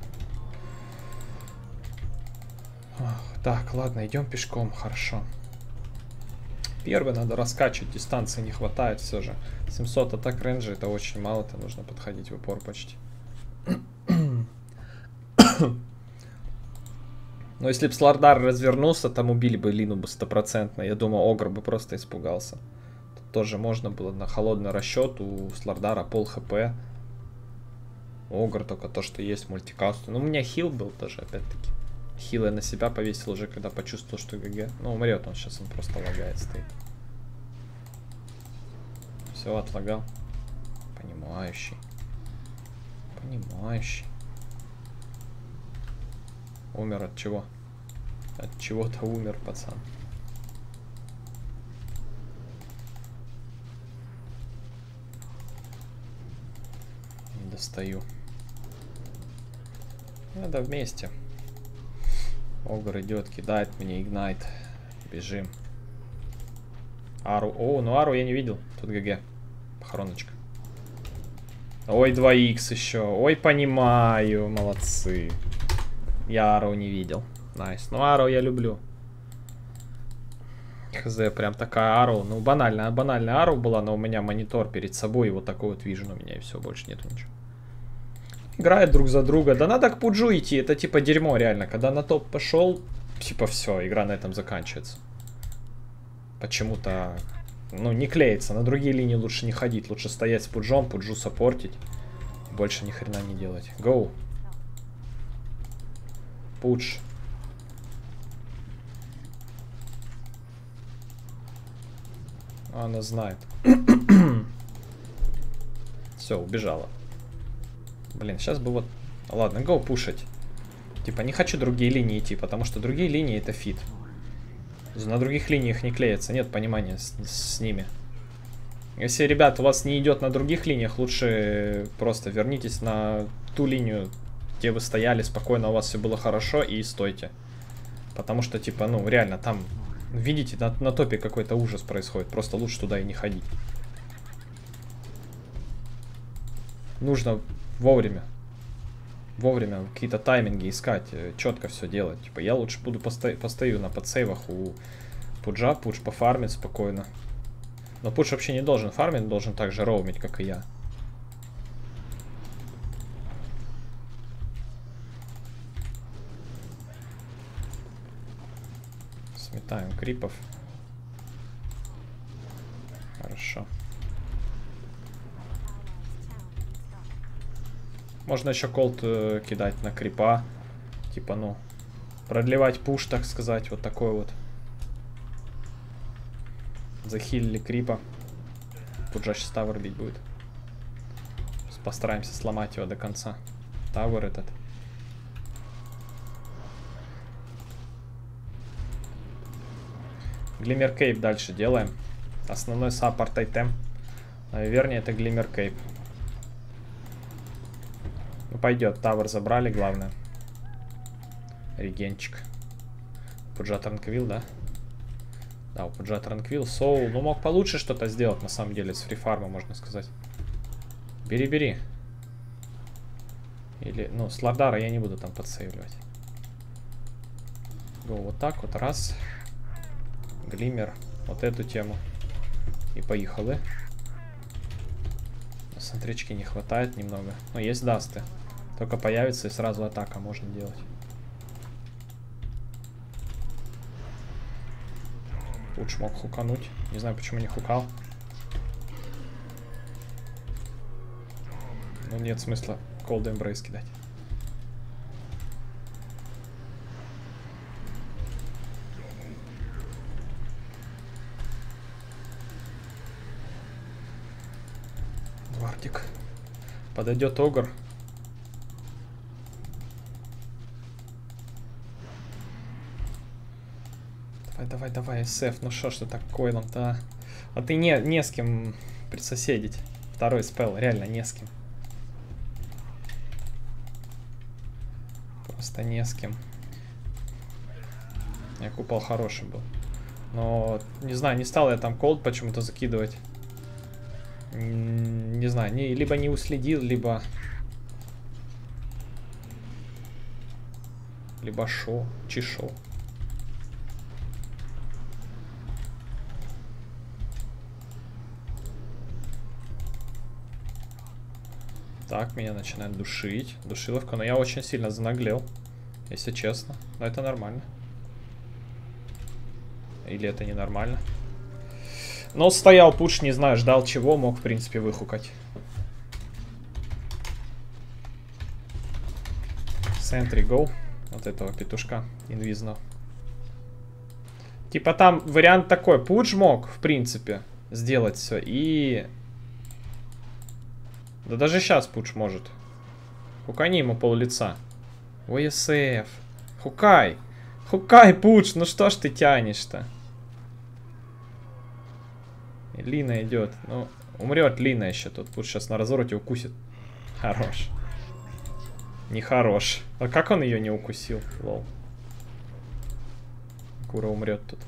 Ох, так, ладно, идем пешком, хорошо. Первый надо раскачивать, дистанции не хватает все же. семьсот атак рейнджа это очень мало, это нужно подходить в упор почти. Но если бы Слардар развернулся, там убили бы Лину бы стопроцентно. Я думаю, Огр бы просто испугался. Тут тоже можно было на холодный расчет. У Слардара пол хп. Огр только то, что есть мультикаст. Ну, у меня хил был тоже, опять-таки. Хил я на себя повесил уже, когда почувствовал, что ГГ. Ну, умрет он сейчас, он просто лагает, стоит. Все, отлагал. Понимающий. Понимающий. Умер от чего? От чего-то умер, пацан. Не достаю. Надо вместе. Огр идет, кидает мне игнайт. Бежим. Ару. О, ну Ару я не видел. Тут ГГ. Похороночка. Ой, два икс еще. Ой, понимаю. Молодцы. Я Арроу не видел. Найс. Ну, Арроу я люблю. Хз, прям такая Арроу. Ну, банальная, банальная Арроу была, но у меня монитор перед собой. И вот такой вот вижен у меня, и все, больше нету ничего. Играют друг за друга. Да надо к пуджу идти. Это типа дерьмо, реально. Когда на топ пошел, типа все, игра на этом заканчивается. Почему-то, ну, не клеится. На другие линии лучше не ходить. Лучше стоять с пуджом, пуджу саппортить. Больше ни хрена не делать. Гоу. Пудж. Она знает. Все, убежала. Блин, сейчас бы вот... Ладно, гоу пушить. Типа, не хочу другие линии идти, потому что другие линии это фит. На других линиях не клеится, нет понимания с, с ними. Если, ребят, у вас не идет на других линиях, лучше просто вернитесь на ту линию, где вы стояли, спокойно, у вас все было хорошо, и стойте. Потому что, типа, ну, реально, там, видите, на, на топе какой-то ужас происходит. Просто лучше туда и не ходить. Нужно вовремя. Вовремя какие-то тайминги искать, четко все делать. Типа, я лучше буду посто... постою на подсейвах у пуджа, пудж пофармит спокойно. Но пудж вообще не должен фармить, должен так же роумить, как и я. Сметаем крипов. Хорошо. Можно еще колд э, кидать на крипа. Типа, ну, продлевать пуш, так сказать. Вот такой вот. Захилили крипа. Пуджа сейчас тавер бить будет. Постараемся сломать его до конца. Тавер этот. Глиммер Кейп дальше делаем. Основной саппорт айтем. Вернее, это Глиммер Кейп. Ну, пойдет. Тавер забрали, главное. Регенчик. Пуджа Транквил, да? Да, у Пуджа Транквил. Соул. Ну, мог получше что-то сделать, на самом деле, с фрифарма, можно сказать. Бери, бери. Или, ну, с Лардара я не буду там подсейвливать. Го, вот так вот. Раз. Глиммер. Вот эту тему. И поехали. Сантрички не хватает немного. Но есть дасты. Только появится и сразу атака можно делать. Лучше мог хукануть. Не знаю, почему не хукал. Но нет смысла Cold Embrace кидать. Вардик. Подойдет Огр. Давай, давай, давай, эс эф. Ну шо ж ты так койлом-то, а? А ты не, не с кем присоседить. Второй спел, реально не с кем. Просто не с кем. Я купол хороший был. Но, не знаю, не стал я там колд почему-то закидывать. Не знаю, не, либо не уследил, либо... Либо шо, чешо. Так, меня начинает душить. Душиловка, но я очень сильно занаглел, если честно. Но это нормально. Или это ненормально? Но стоял пуш, не знаю, ждал чего, мог в принципе выхукать. Сентри, гоу. Вот этого петушка инвизно. Типа там вариант такой. Пудж мог, в принципе, сделать все. И... Да даже сейчас пудж может. Хукани ему пол лица. Ой, эс эф. Хукай. Хукай, пудж. Ну что ж ты тянешь-то? Лина идет. Ну, умрет Лина еще тут. Пудж сейчас на развороте укусит. Хорош. Нехорош. А как он ее не укусил? Лол. Кура умрет тут.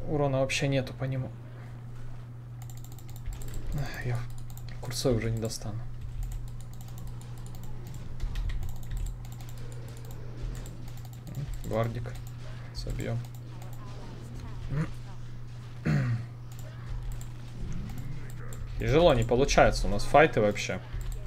урона вообще нету по нему. Я курсой уже не достану. Гвардик. Собьем. Тяжело не получается у нас файты вообще.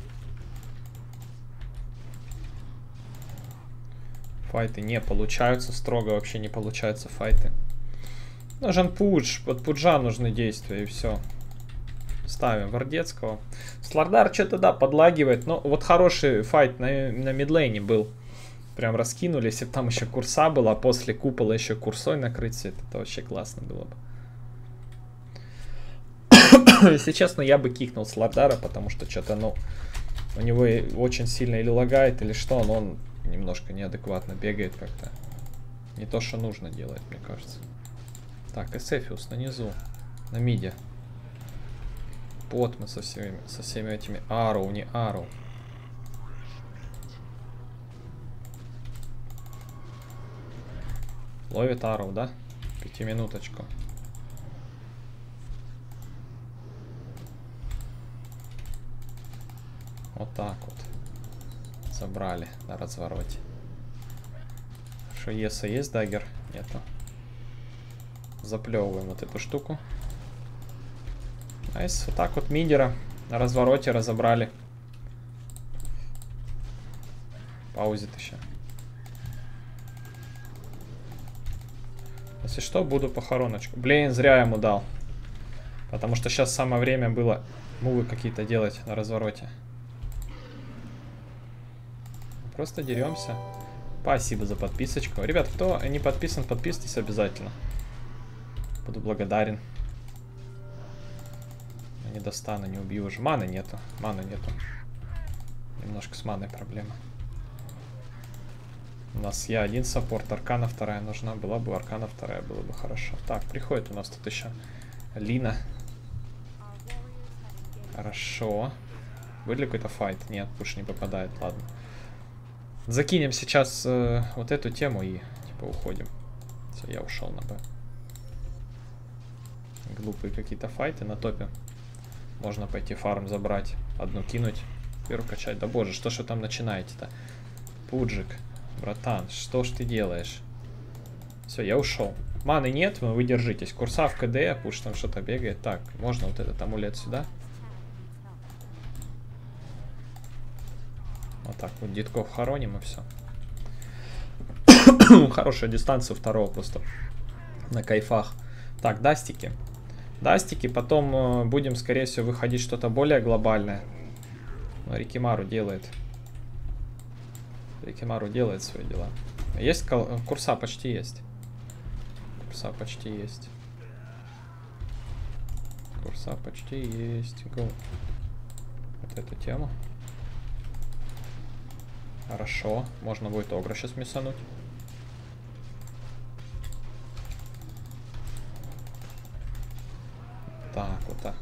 Файты не получаются, строго вообще не получаются файты. Нужен пудж, под пуджа нужны действия и все. Ставим Вардецкого. Слардар что-то, да, подлагивает, но вот хороший файт на, на мидлейне был. Прям раскинули, если бы там еще курса была, после купола еще курсой накрыть все это, это вообще классно было бы. Если честно, я бы кикнул Слардара, потому что что-то, ну, у него очень сильно или лагает, или что, но он немножко неадекватно бегает как-то. Не то, что нужно делать, мне кажется. Так, Эсефиус на низу, на миде. Вот мы со всеми, со всеми этими Ароу, не Ароу. Ловит Ароу, да? Пятиминуточку. Вот так вот. Забрали на развороте. Что, если есть даггер? Нету. Заплевываем вот эту штуку. Найс. Вот так вот мидера на развороте разобрали. Паузит еще. Если что, буду похороночку. Блин, зря я ему дал. Потому что сейчас самое время было мувы какие-то делать на развороте. Просто деремся. Спасибо за подписочку. Ребят, кто не подписан, подписывайтесь обязательно. Буду благодарен. Не достану, не убью уже. Маны нету. Маны нету. Немножко с маной проблема. У нас я один саппорт, аркана вторая нужна. Была бы аркана вторая, было бы хорошо. Так, приходит у нас тут еще Лина. Хорошо. Будет ли какой-то файт? Нет, пуш не попадает, ладно. Закинем сейчас э, вот эту тему и типа уходим. Все, я ушел на Б. Глупые какие-то файты на топе. Можно пойти фарм забрать, одну кинуть, первую качать. Да боже, что ж вы там начинаете-то? Пуджик, братан, что ж ты делаешь? Все, я ушел. Маны нет, вы держитесь. Курса в КД, пуш там что-то бегает. Так, можно вот этот амулет сюда. Вот так вот дитков хороним и все. Хорошая дистанция второго просто. На кайфах. Так, дастики. Дастики, потом э, будем, скорее всего, выходить что-то более глобальное. Но Рикимару делает. Рикимару делает свои дела. Есть курса, почти есть. Курса почти есть. Курса почти есть. Go. Вот эту тему. Хорошо. Можно будет Огра сейчас мясануть. Так, вот так.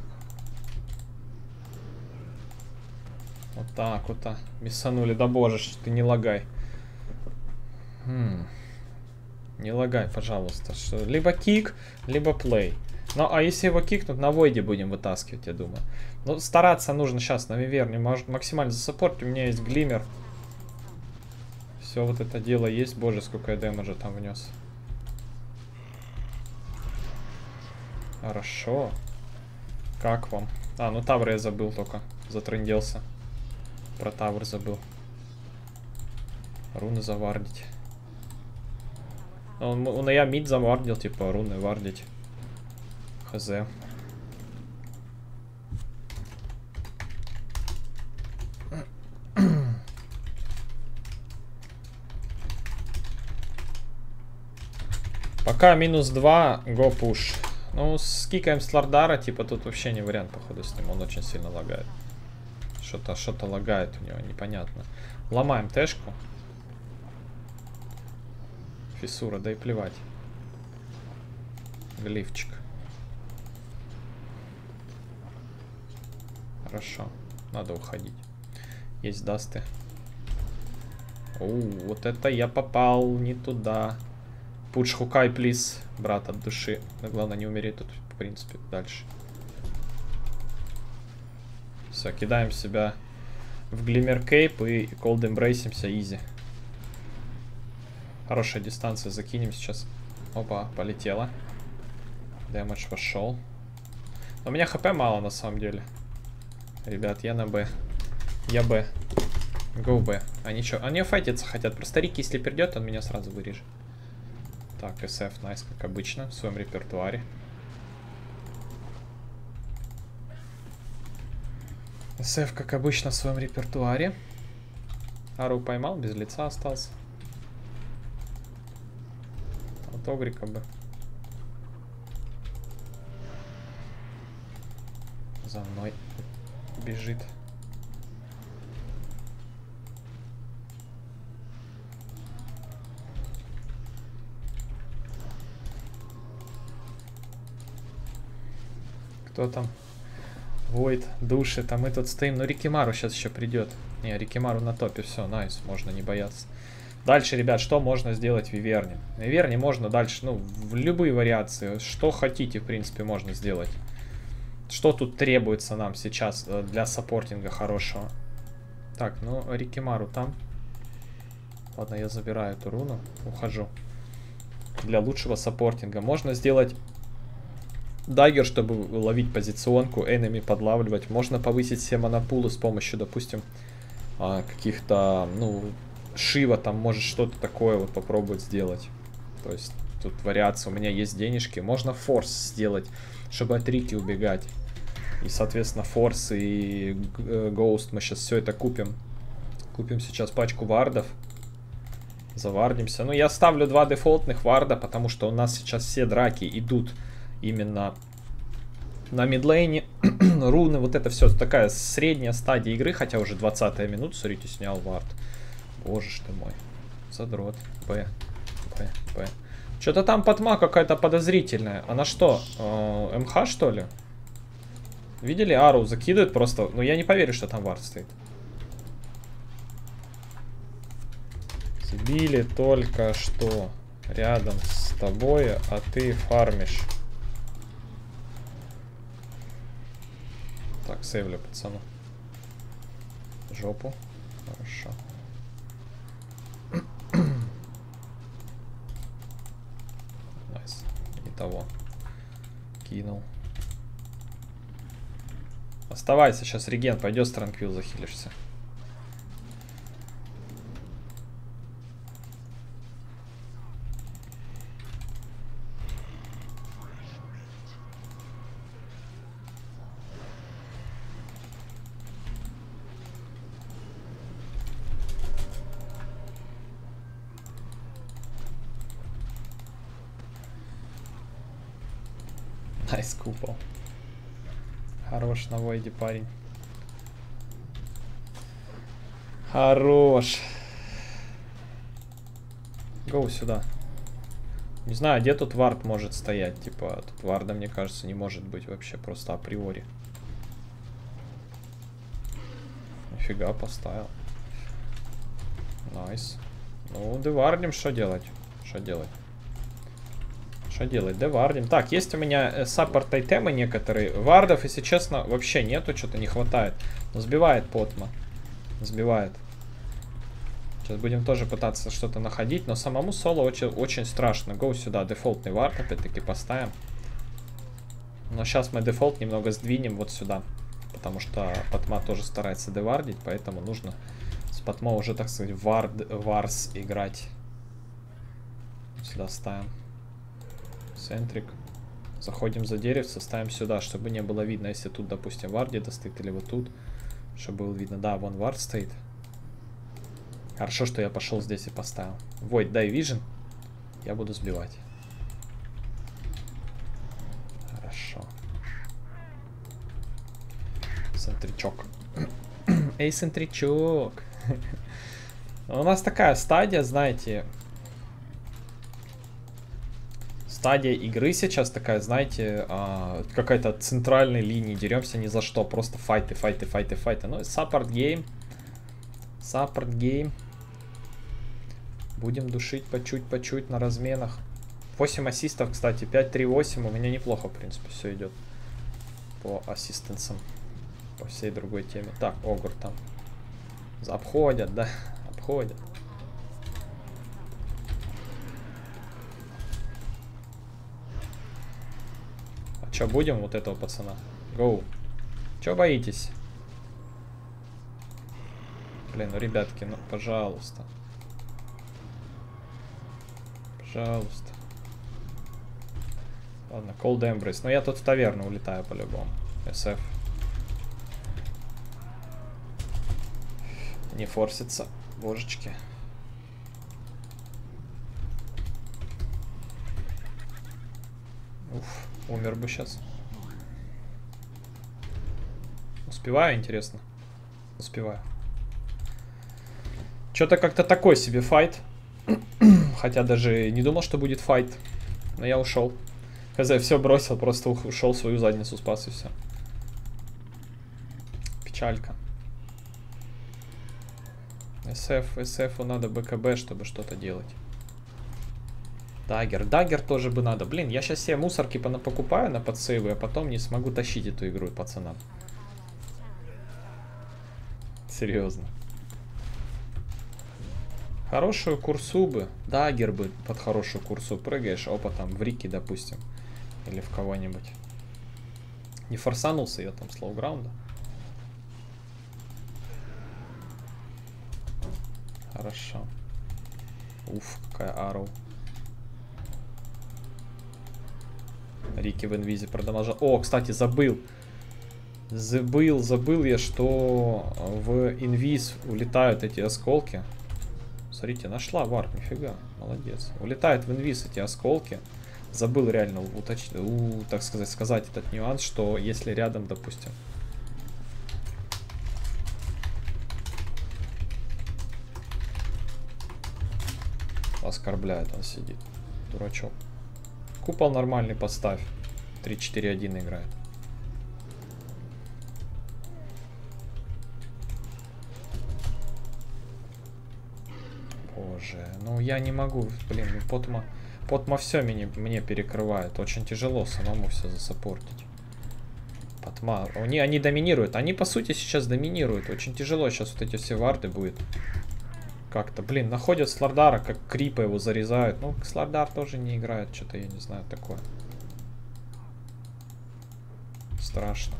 Вот так вот. А. Мясанули. Да боже, что ты не лагай. Хм. Не лагай, пожалуйста. Что? Либо кик, либо плей. Ну, а если его кикнут, на войде будем вытаскивать, я думаю. Ну, стараться нужно сейчас на Виверне. Может, максимально засаппортить. У меня есть глиммер. Все вот это дело есть. Боже, сколько я дэмэджа там внес. Хорошо. Как вам? А, ну тавр я забыл только. Затрынделся. Про тавр забыл. Руны завардить. Он, он я мид завардил, типа руны вардить. Хз. Пока минус два, го пуш. Ну, скикаем Слардара, типа тут вообще не вариант, походу, с ним. Он очень сильно лагает. Что-то что-то лагает у него, непонятно. Ломаем тэшку. Фиссура, да и плевать. Глифчик. Хорошо, надо уходить. Есть дасты. Оу, вот это я попал не туда. Пуш хукай, плиз, брат, от души. Но главное не умереть тут, в принципе, дальше. Все, кидаем себя в Глиммер Кейп и Cold Embrace'имся, изи. Хорошая дистанция, закинем сейчас. Опа, полетела. Дэмэдж пошел. Но у меня хп мало на самом деле. Ребят, я на Б. Я Б. Go Б. Они что? Они файтиться хотят. Просто Рик, если придет, он меня сразу вырежет. Так, эс эф, найс, как обычно, в своем репертуаре. эс эф, как обычно, в своем репертуаре. Ару поймал, без лица остался. От Огрика бы. За мной бежит. Кто там? Войд, душит, а мы тут стоим. Ну, Рикимару сейчас еще придет. Не, Рикимару на топе, все, найс, можно не бояться. Дальше, ребят, что можно сделать в Виверне? В Виверне можно дальше, ну, в любые вариации. Что хотите, в принципе, можно сделать. Что тут требуется нам сейчас для саппортинга хорошего? Так, ну, Рикимару там. Ладно, я забираю эту руну, ухожу. Для лучшего саппортинга можно сделать даггер, чтобы ловить позиционку, энеми подлавливать. Можно повысить все монопулы с помощью, допустим, каких-то, ну, Шива, там может что-то такое вот попробовать сделать. То есть тут вариация, у меня есть денежки. Можно форс сделать, чтобы от Рики убегать. И, соответственно, форс и гоуст мы сейчас все это купим. Купим сейчас пачку вардов. Завардимся. Ну, я ставлю два дефолтных варда, потому что у нас сейчас все драки идут именно на мидлейне. Руны, вот это все такая средняя стадия игры, хотя уже двадцатая минута, смотрите, снял вард. Боже ж ты мой. Задрот. Б. Б. Б. Что-то там потма какая-то подозрительная. Она что, э, МХ что ли? Видели? Ару закидывает просто. Ну я не поверю, что там вард стоит. Сбили только что рядом с тобой, а ты фармишь. Так, сейвлю пацану. Жопу. Хорошо. Найс. И того. Кинул. Оставайся, сейчас реген пойдет, с транквил захилишься. Найс, купол. Хорош на войде, парень. Хорош. Гоу сюда. Не знаю, где тут вард может стоять. Типа, тут варда, мне кажется, не может быть вообще просто априори. Нифига поставил. Найс. Ну, девардим, что делать? Что делать? Что делать? Девардим. Так, есть у меня саппорт айтемы некоторые. Вардов, если честно, вообще нету, что-то не хватает. Но сбивает Потма. Сбивает. Сейчас будем тоже пытаться что-то находить. Но самому соло очень, очень страшно. Гоу сюда. Дефолтный вард опять-таки поставим. Но сейчас мы дефолт немного сдвинем вот сюда. Потому что Потма тоже старается девардить. Поэтому нужно с Потма уже, так сказать, вард, варс играть. Сюда ставим. Центрик. Заходим за деревце, ставим сюда, чтобы не было видно, если тут, допустим, вард где-то стоит, или вот тут, чтобы было видно. Да, вон вард стоит. Хорошо, что я пошел здесь и поставил. Void, дай вижен. Я буду сбивать. Хорошо. Центричок. Эй, центричок. У нас такая стадия, знаете... Стадия игры сейчас такая, знаете, а, какая-то центральной линии. Деремся ни за что. Просто файты, файты, файты, файты. Ну, саппорт гейм. Саппорт гейм. Будем душить по чуть-по чуть на разменах. восемь ассистов, кстати. пять три восемь. У меня неплохо, в принципе, все идет. По ассистенсам. По всей другой теме. Так, Огр там. Обходят, да? Обходят. А чё, будем вот этого пацана? Гоу. Чё боитесь? Блин, ну, ребятки, ну, пожалуйста. Пожалуйста. Ладно, Cold Embrace. Но я тут в таверну улетаю по-любому. эс эф. Не форсится. Божечки. Уф, умер бы сейчас. Успеваю, интересно? Успеваю. Что-то как-то такой себе файт. Хотя даже не думал, что будет файт. Но я ушел. Хз, все бросил, просто ушел, свою задницу спас и все. Печалька. эс эф, эс эфу надо БКБ, чтобы что-то делать. Даггер. Даггер тоже бы надо. Блин, я сейчас себе мусорки покупаю на подсейвы, а потом не смогу тащить эту игру пацанам. Серьезно. Хорошую курсу бы. Даггер бы под хорошую курсу прыгаешь, опа там в Рики, допустим. Или в кого-нибудь. Не форсанулся я там с лоу-граунда. Хорошо. Уф, какая арроу. Рики в инвизе продолжал. О, кстати, забыл. Забыл, забыл я, что в инвиз улетают эти осколки. Смотрите, нашла варп, нифига. Молодец. Улетают в инвиз эти осколки. Забыл реально уточнить, у, так сказать, сказать этот нюанс, что если рядом, допустим. Оскорбляет, он сидит. Дурачок. Купол нормальный поставь. три четыре один играет. Боже, ну я не могу, блин, Потма, Потма все мне, мне перекрывает. Очень тяжело самому все засаппортить. Потма, они, они доминируют, они по сути сейчас доминируют. Очень тяжело сейчас вот эти все варды будет. Как-то, блин, находят Слардара, как крипа его зарезают. Ну, Слардар тоже не играет, что-то я не знаю такое. Страшно.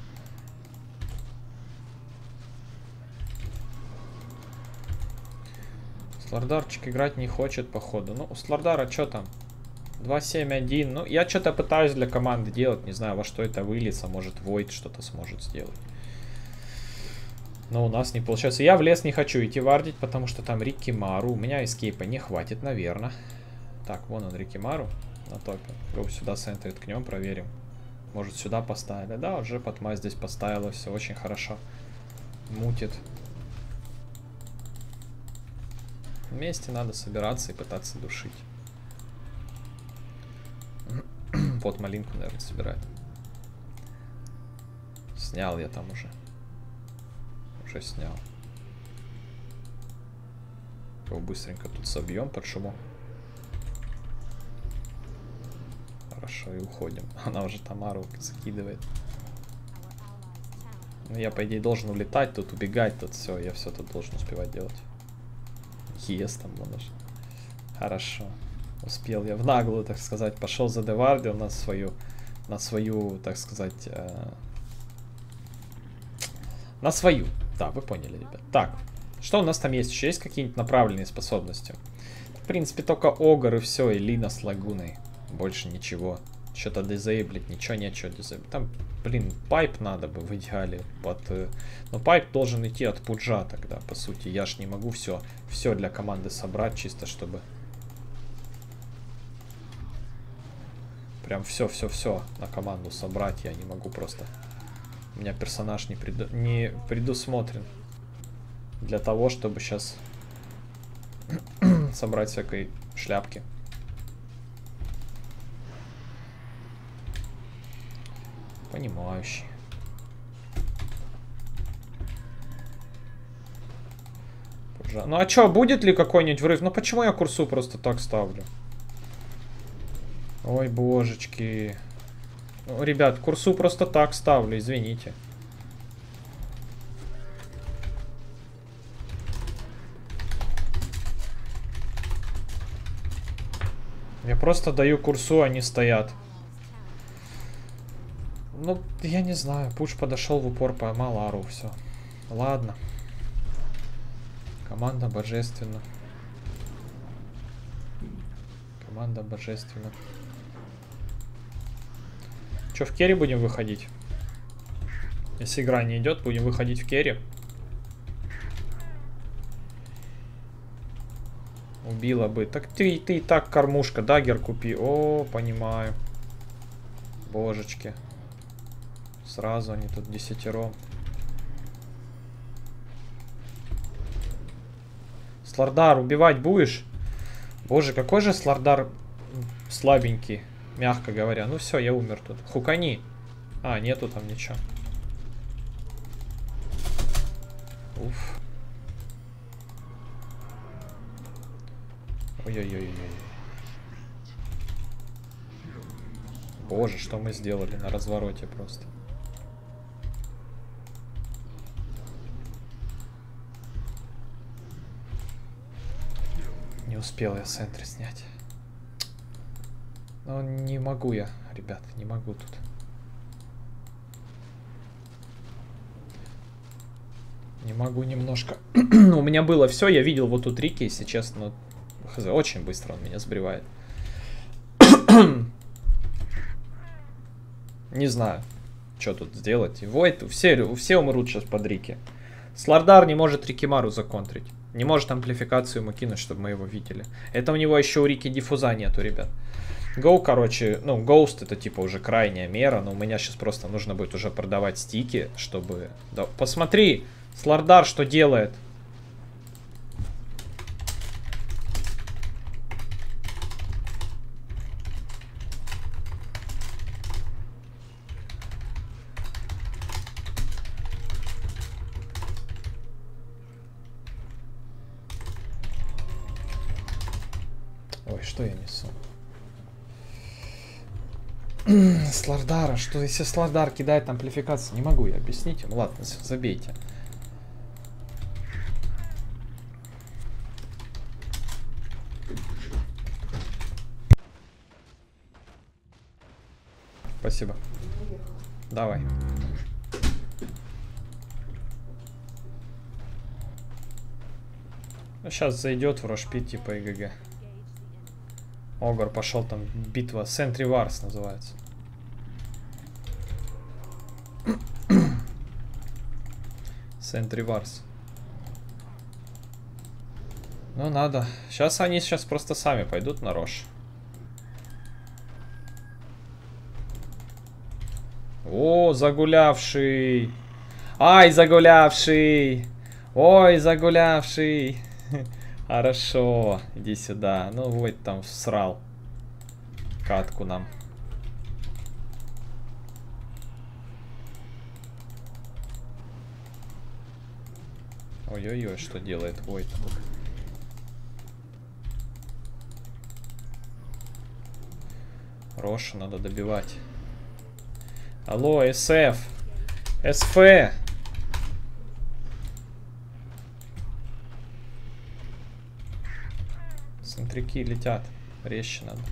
Слардарчик играть не хочет, походу. Ну, у Слардара что там? два семь один. Ну, я что-то пытаюсь для команды делать. Не знаю, во что это выльется. Может, Void что-то сможет сделать. Но у нас не получается. Я в лес не хочу идти вардить, потому что там Рикимару. У меня эскейпа не хватит, наверное. Так, вон он, Рикимару на топе. Го сюда центр ткнем, проверим. Может, сюда поставили. Да, уже Потма здесь поставила. Все очень хорошо. Мутит. Вместе надо собираться и пытаться душить. Вот малинку, наверное, собирает. Снял я там уже. Уже снял. Его быстренько тут собьем под шумом. Хорошо, и уходим. Она уже Тамару закидывает. Ну, я, по идее, должен улетать, тут убегать, тут все. Я все тут должен успевать делать. Ест там, вон уже. Хорошо. Успел я в наглую, так сказать, пошел за Девардио на свою, на свою, так сказать, э, на свою. Да, вы поняли, ребят. Так, что у нас там есть? Еще есть какие-нибудь направленные способности? В принципе, только Огр и все, и Лина с Лагуной. Больше ничего. Что-то дизейблить, ничего, нечего дизейблить. Там, блин, пайп надо бы в идеале. Под, э, но пайп должен идти от пуджа тогда, по сути. Я ж не могу все, все для команды собрать, чисто чтобы... Прям все-все-все на команду собрать я не могу просто. У меня персонаж не, преду... не предусмотрен для того, чтобы сейчас собрать всякой шляпки. Понимающий. Ну а чё, будет ли какой-нибудь врыв? Ну почему я курсу просто так ставлю? Ой, божечки. Ну, ребят, курсу просто так ставлю, извините. Я просто даю курсу, они стоят. Ну, я не знаю. Пуш подошел в упор, поймал ару, все. Ладно. Команда божественна. Команда божественна. Че, в керри будем выходить? Если игра не идет, будем выходить в керри. Убила бы. Так ты, ты и так кормушка. Дагер купи. О, понимаю. Божечки. Сразу они тут десятером. Слардар, убивать будешь? Боже, какой же Слардар слабенький, мягко говоря. Ну все, я умер тут. Хукани. А, нету там ничего. Уф. Ой-ой-ой-ой. Боже, что мы сделали на развороте просто. Не успел я сентры снять. Но не могу я, ребят, не могу тут. Не могу немножко. У меня было все, я видел вот тут Рики, если честно. Хз, очень быстро он меня сбривает. Не знаю, что тут сделать. Войт, все, все умрут сейчас под Рики. Слардар не может Рикимару законтрить. Не может амплификацию ему кинуть, чтобы мы его видели. Это у него еще у Рики диффуза нету, ребят. Гоу, короче, ну, Ghost это типа уже крайняя мера, но у меня сейчас просто нужно будет уже продавать стики, чтобы... Да, посмотри, Слардар что делает. Ой, что я несу? Слардара, что если Слардар кидает амплификацию, не могу я объяснить ему. Ладно, забейте. Спасибо. Давай. Ну, сейчас зайдет в Рошпит типа ИГГ. Огр пошел, там битва Сентри Варс называется. Сентри Варс. Ну надо. Сейчас они сейчас просто сами пойдут на Рош. О, загулявший. Ай, загулявший. Ой, загулявший. Хорошо, иди сюда. Ну, вот там всрал катку нам. Ой-ой-ой, что делает Войт? Рошу надо добивать. Алло, СФ. СФ. Центрики летят. Резче надо.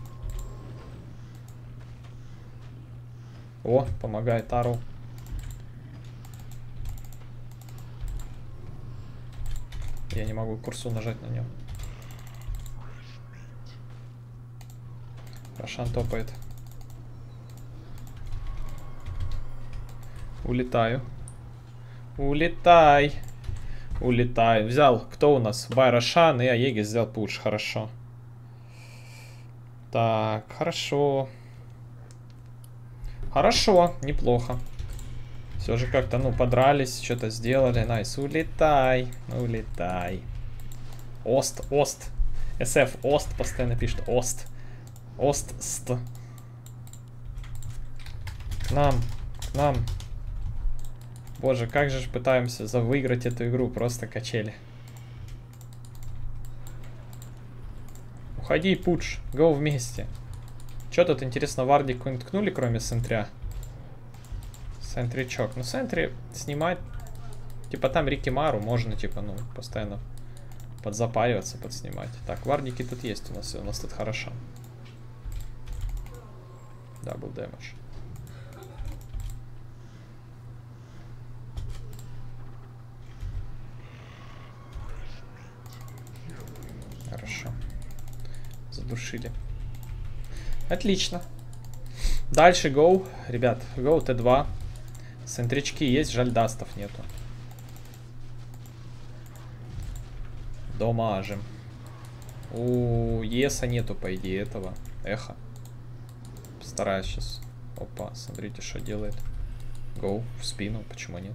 О, помогает Ару. Я не могу курсу нажать на нем. Рошан топает. Улетаю. Улетай. Улетаю. Взял. Кто у нас? Байрошан и Аегис взял пуш. Хорошо. Так, хорошо. Хорошо. Неплохо. Все же как-то, ну, подрались, что-то сделали. Найс. Улетай. Улетай. Ост. Ост. СФ. Ост постоянно пишет. Ост. Ост. Ст. К нам. К нам. Боже, как же пытаемся выиграть эту игру. Просто качели. Уходи, пудж. Го вместе. Что тут, интересно, вардик какой-нибудь ткнули, кроме сентря? Сентричок. Ну, сентри снимать... Типа там Рикимару можно, типа, ну, постоянно подзапариваться, подснимать. Так, вардики тут есть у нас, и у нас тут хорошо. Дабл дэмэдж. Хорошо. Задушили. Отлично. Дальше гоу. Ребят, гоу тэ два. Сентрички есть, жаль, дастов нету. Домажем. У Еса нету, по идее, этого. Эхо. Постараюсь сейчас. Опа, смотрите, что делает. Гоу в спину. Почему нет?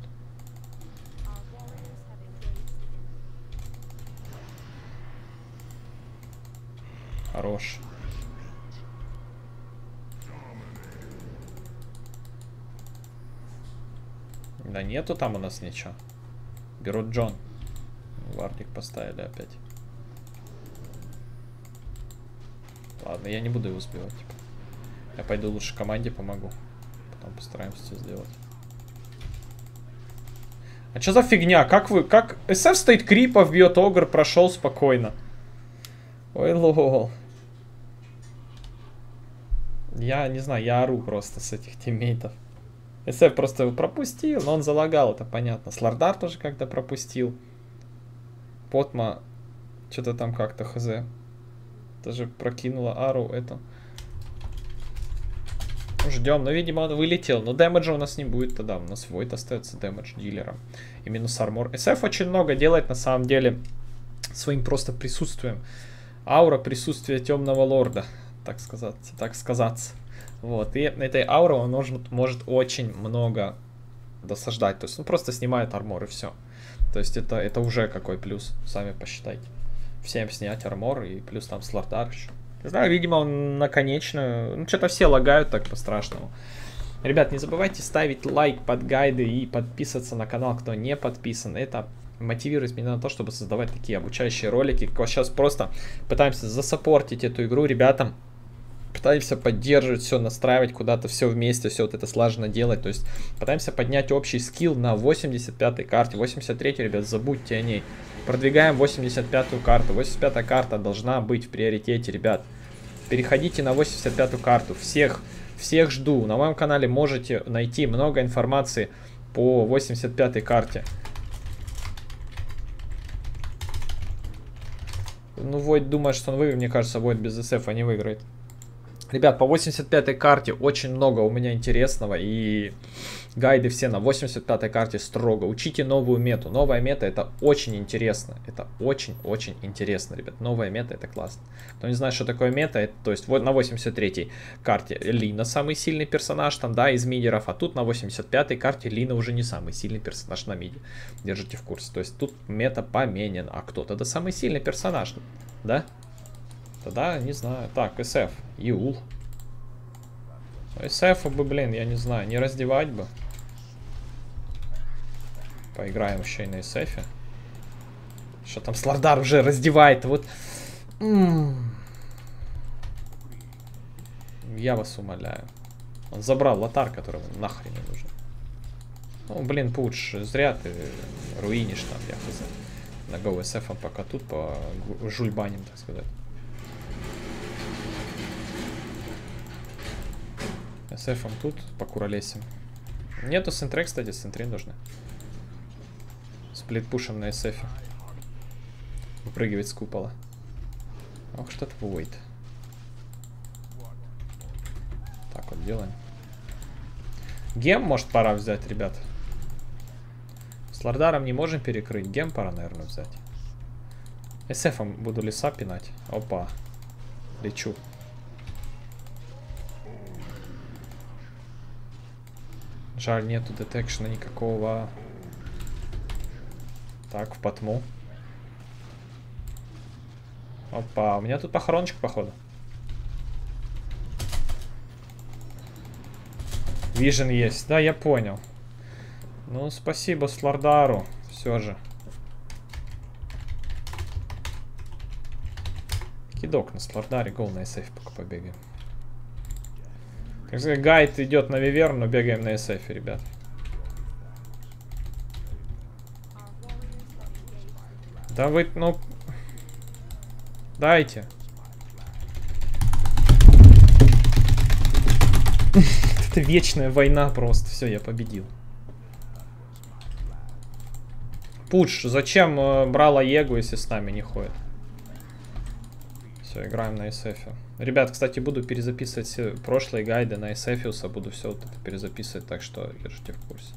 Хорош. Да нету там у нас ничего. Берут Джон. Вардик поставили опять. Ладно, я не буду его сбивать. Типа. Я пойду лучше команде помогу. Потом постараемся все сделать. А что за фигня? Как вы... Как... эс эф стоит крипов, бьет огр, прошел спокойно. Ой, лол. Я не знаю, я ору просто с этих тиммейтов. эс эф просто его пропустил, но он залагал, это понятно. Слардар тоже как-то пропустил. Потма что-то там как-то хз. Даже прокинула ару это. Ждем, но видимо он вылетел. Но дэмэджа у нас не будет тогда. У нас Войд остается дэмэдж дилером. И минус армор. эс эф очень много делает на самом деле своим просто присутствием. Аура присутствия темного лорда. Так сказать. Так сказаться. Вот. И этой ауры он может, может очень много досаждать. То есть он просто снимает армор и все. То есть это, это уже какой плюс. Сами посчитайте. Всем снять армор и плюс там слардар еще. Не знаю, видимо, он на конечную... Ну, что-то все лагают так по-страшному. Ребят, не забывайте ставить лайк под гайды и подписываться на канал, кто не подписан. Это мотивирует меня на то, чтобы создавать такие обучающие ролики. Сейчас просто пытаемся засаппортить эту игру ребятам. Пытаемся поддерживать все, настраивать куда-то все вместе, все вот это слаженно делать. То есть пытаемся поднять общий скилл на восемьдесят пятой карте. восемьдесят третьей, ребят, забудьте о ней. Продвигаем восемьдесят пятую карту. восемьдесят пятая карта должна быть в приоритете, ребят. Переходите на восемьдесят пятую карту. Всех, всех жду. На моем канале можете найти много информации по восемьдесят пятой карте. Ну, Войд думает, что он выиграет. Мне кажется, Войд без эс эф не выиграет. Ребят, по восемьдесят пятой карте очень много у меня интересного. И гайды все на восемьдесят пятой карте строго. Учите новую мету. Новая мета — это очень интересно. Это очень-очень интересно, ребят. Новая мета — это классно. Кто не знает, что такое мета, это, то есть вот на восемьдесят третьей карте Лина самый сильный персонаж там, да, из мидеров. А тут на восемьдесят пятой карте Лина уже не самый сильный персонаж на миде. Держите в курсе. То есть тут мета поменен. А кто тогда самый сильный персонаж? Да? Тогда, не знаю. Так, эс эф. Иул. эс эф бы, блин, я не знаю, не раздевать бы. Поиграем еще и на эс эф. Что там Слардар уже раздевает. Вот. М-м. Я вас умоляю. Он забрал лотар, который нахрен не нужен. Ну, блин, Пудж, зря ты руинишь там, я хз. На го эс эф пока тут по жульбаним, так сказать. эс эф тут покуролесим. Нету сентре, кстати, сентре нужны. Сплитпушем на эс эф. Выпрыгивать с купола. Ох, что-то Войд. Так вот делаем. Гем, может, пора взять, ребят. С Лардаром не можем перекрыть. Гем пора, наверное, взять. эс эф буду леса пинать. Опа. Лечу. Жаль, нету детекшена никакого. Так, в потьму. Опа, у меня тут похорончик, походу. Вижен есть. Да, я понял. Ну, спасибо Слардару. Все же. Кидок на Слардаре. Гол на эс эф пока побегаем. Как сказать, гайд идет на Виверн, но бегаем на эс эф, ребят. Да вы, ну... Дайте. Это вечная война просто. Все, я победил. Пудж, зачем э, брал Аегу, если с нами не ходит? Все, играем на эс эф. Ребят, кстати, буду перезаписывать все прошлые гайды на эс эф, буду все вот это перезаписывать, так что держите в курсе.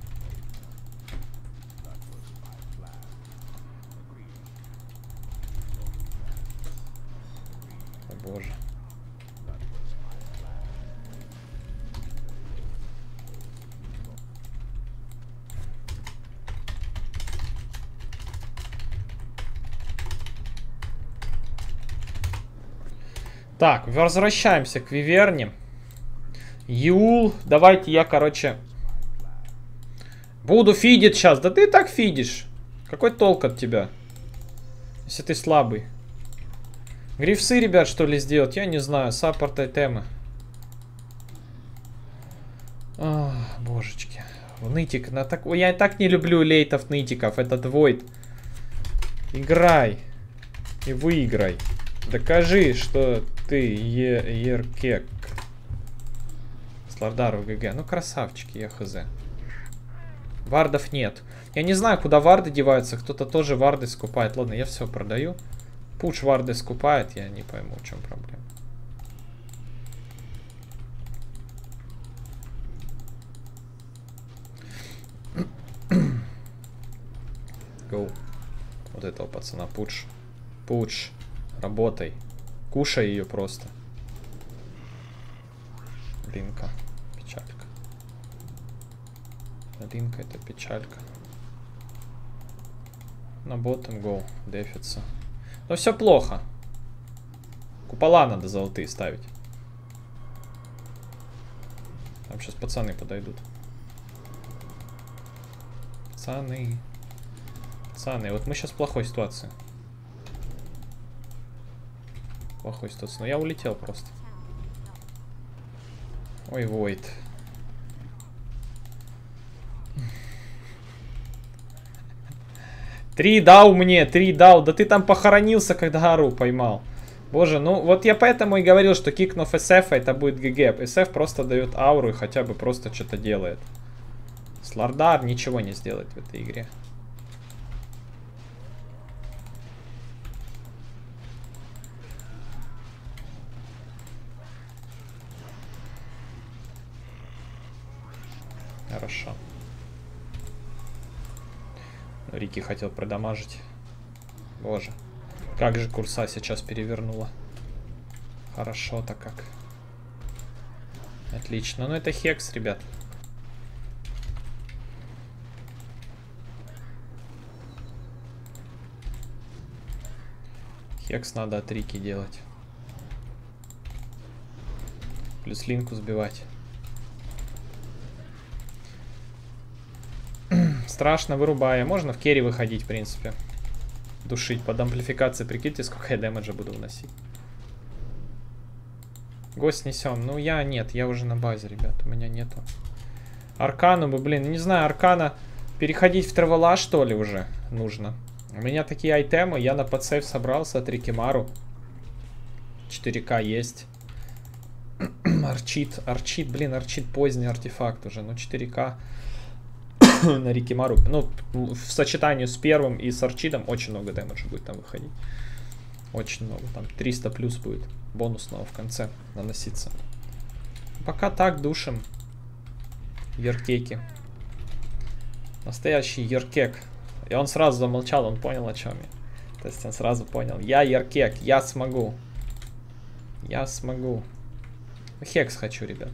О боже. Так, возвращаемся к Виверне. Юл, давайте я, короче, буду фидить сейчас. Да ты и так фидишь. Какой толк от тебя, если ты слабый? Грифсы, ребят, что ли, сделать? Я не знаю. Саппорт айтемы. Ах, божечки. Нытик. На так... Я и так не люблю лейтов нытиков. Это Войд. Играй. И выиграй. Докажи, что ты е еркек. Слардар в ГГ. Ну, красавчики, я хз. Вардов нет. Я не знаю, куда варды деваются. Кто-то тоже варды скупает. Ладно, я все продаю. Пуш варды скупает. Я не пойму, в чем проблема. Гоу. Вот этого пацана. Пуш. Пуш. Работай. Кушай ее просто. Линка. Печалька. Линка это печалька. На ботом гол. Дефится. Но все плохо. Купола надо золотые ставить. Там сейчас пацаны подойдут. Пацаны. Пацаны. Вот мы сейчас в плохой ситуации. Плохой ситуации. Но я улетел просто. Ой, Войд. Три дал мне, три дал. Да ты там похоронился, когда Ару поймал. Боже, ну вот я поэтому и говорил, что кикнув эс эф это будет ГГ. эс эф просто дает ауру и хотя бы просто что-то делает. Слардар ничего не сделает в этой игре. Хорошо. Рики хотел продамажить. Боже. Как же курса сейчас перевернула. Хорошо-то как. Отлично. Ну это хекс, ребят. Хекс надо от Рики делать. Плюс линку сбивать. Страшно, вырубая. Можно в керри выходить, в принципе. Душить под амплификацией. Прикиньте, сколько я дэмэджа буду вносить. Гость снесем. Ну, я нет. Я уже на базе, ребят. У меня нету. Аркану бы, блин. Не знаю, Аркана переходить в Тревела, что ли, уже нужно. У меня такие айтемы. Я на подсейв собрался от Рикимару. четыре ка есть. Арчит. Арчит, блин, Арчит поздний артефакт уже. Ну, четыре ка. На Рикимару, ну, в сочетании с первым и с Арчидом очень много дэмэджа будет там выходить. Очень много, там триста плюс будет бонусного в конце наноситься. Пока так душим. Еркеки. Настоящий еркек. И он сразу замолчал, он понял, о чем я. То есть он сразу понял. Я еркек, я смогу. Я смогу. Хекс хочу, ребят.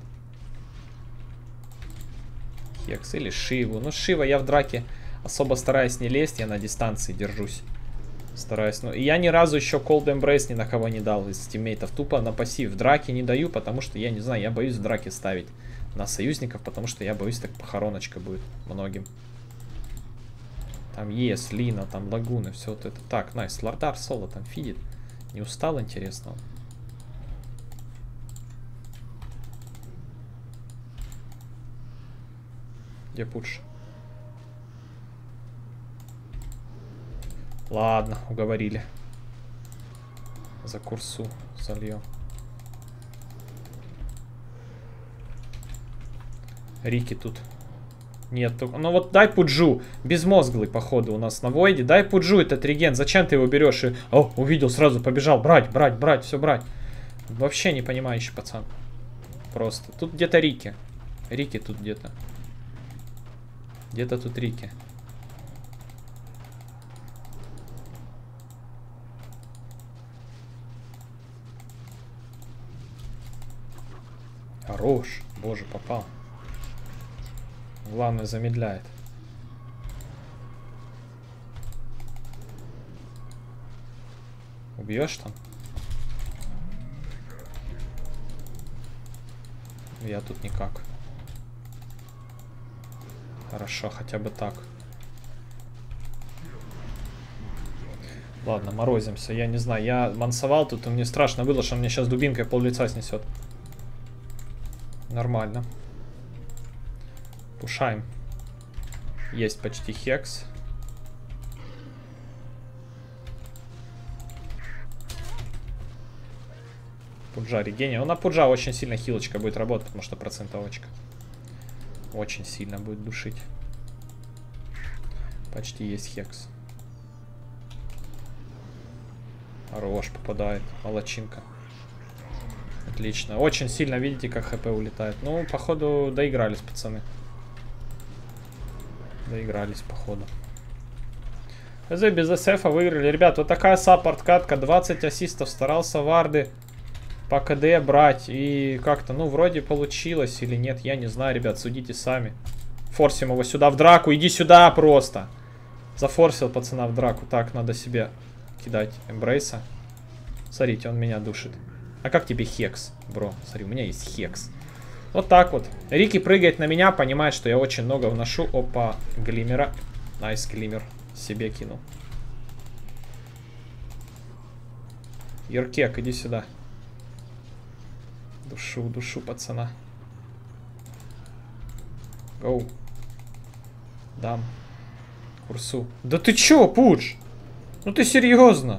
Хекс или Шиву. Ну, Шива я в драке особо стараюсь не лезть, я на дистанции держусь. Стараюсь. Ну, и я ни разу еще Cold Embrace ни на кого не дал из тиммейтов. Тупо на пассив. В драке не даю, потому что, я не знаю, я боюсь в драке ставить на союзников, потому что я боюсь, так похороночка будет многим. Там есть Лина, там Лагуны, все вот это. Так, найс, Лардар соло там фидит. Не устал, интересно? Где пудж? Ладно, уговорили. За курсу зальем. Рики тут. Нет, только... ну вот дай пуджу. Безмозглый, походу, у нас на войде. Дай пуджу этот реген. Зачем ты его берешь? И... О, увидел, сразу побежал. Брать, брать, брать, все брать. Вообще не понимающий пацан. Просто. Тут где-то Рики. Рики тут где-то. Где-то тут Рики. Хорош. Боже, попал. Главное, замедляет. Убьешь там? Я тут никак. Хорошо, хотя бы так. Ладно, морозимся. Я не знаю, я мансовал тут, и мне страшно было, что он мне сейчас дубинкой пол лица снесет. Нормально. Пушаем. Есть почти хекс. Пуджа регения. Ну, на пуджа очень сильно хилочка будет работать, потому что процентовочка. Очень сильно будет душить. Почти есть хекс. Хорош, попадает. Молодчинка. Отлично. Очень сильно, видите, как хп улетает. Ну, походу, доигрались, пацаны. Доигрались, походу. ХЗ без эсэфа выиграли. Ребят, вот такая саппорт-катка. двадцать ассистов. Старался варды по КД брать. И как-то, ну, вроде получилось или нет. Я не знаю, ребят, судите сами. Форсим его сюда в драку. Иди сюда просто. Зафорсил пацана в драку. Так, надо себе кидать эмбрейса. Смотрите, он меня душит. А как тебе хекс, бро? Смотри, у меня есть хекс. Вот так вот. Рики прыгает на меня, понимает, что я очень много вношу. Опа, глиммера. Найс, глиммер. Себе кину. Еркек, иди сюда. Душу, душу пацана. Гоу. Дам. Курсу. Да ты чё, пудж? Ну ты серьезно?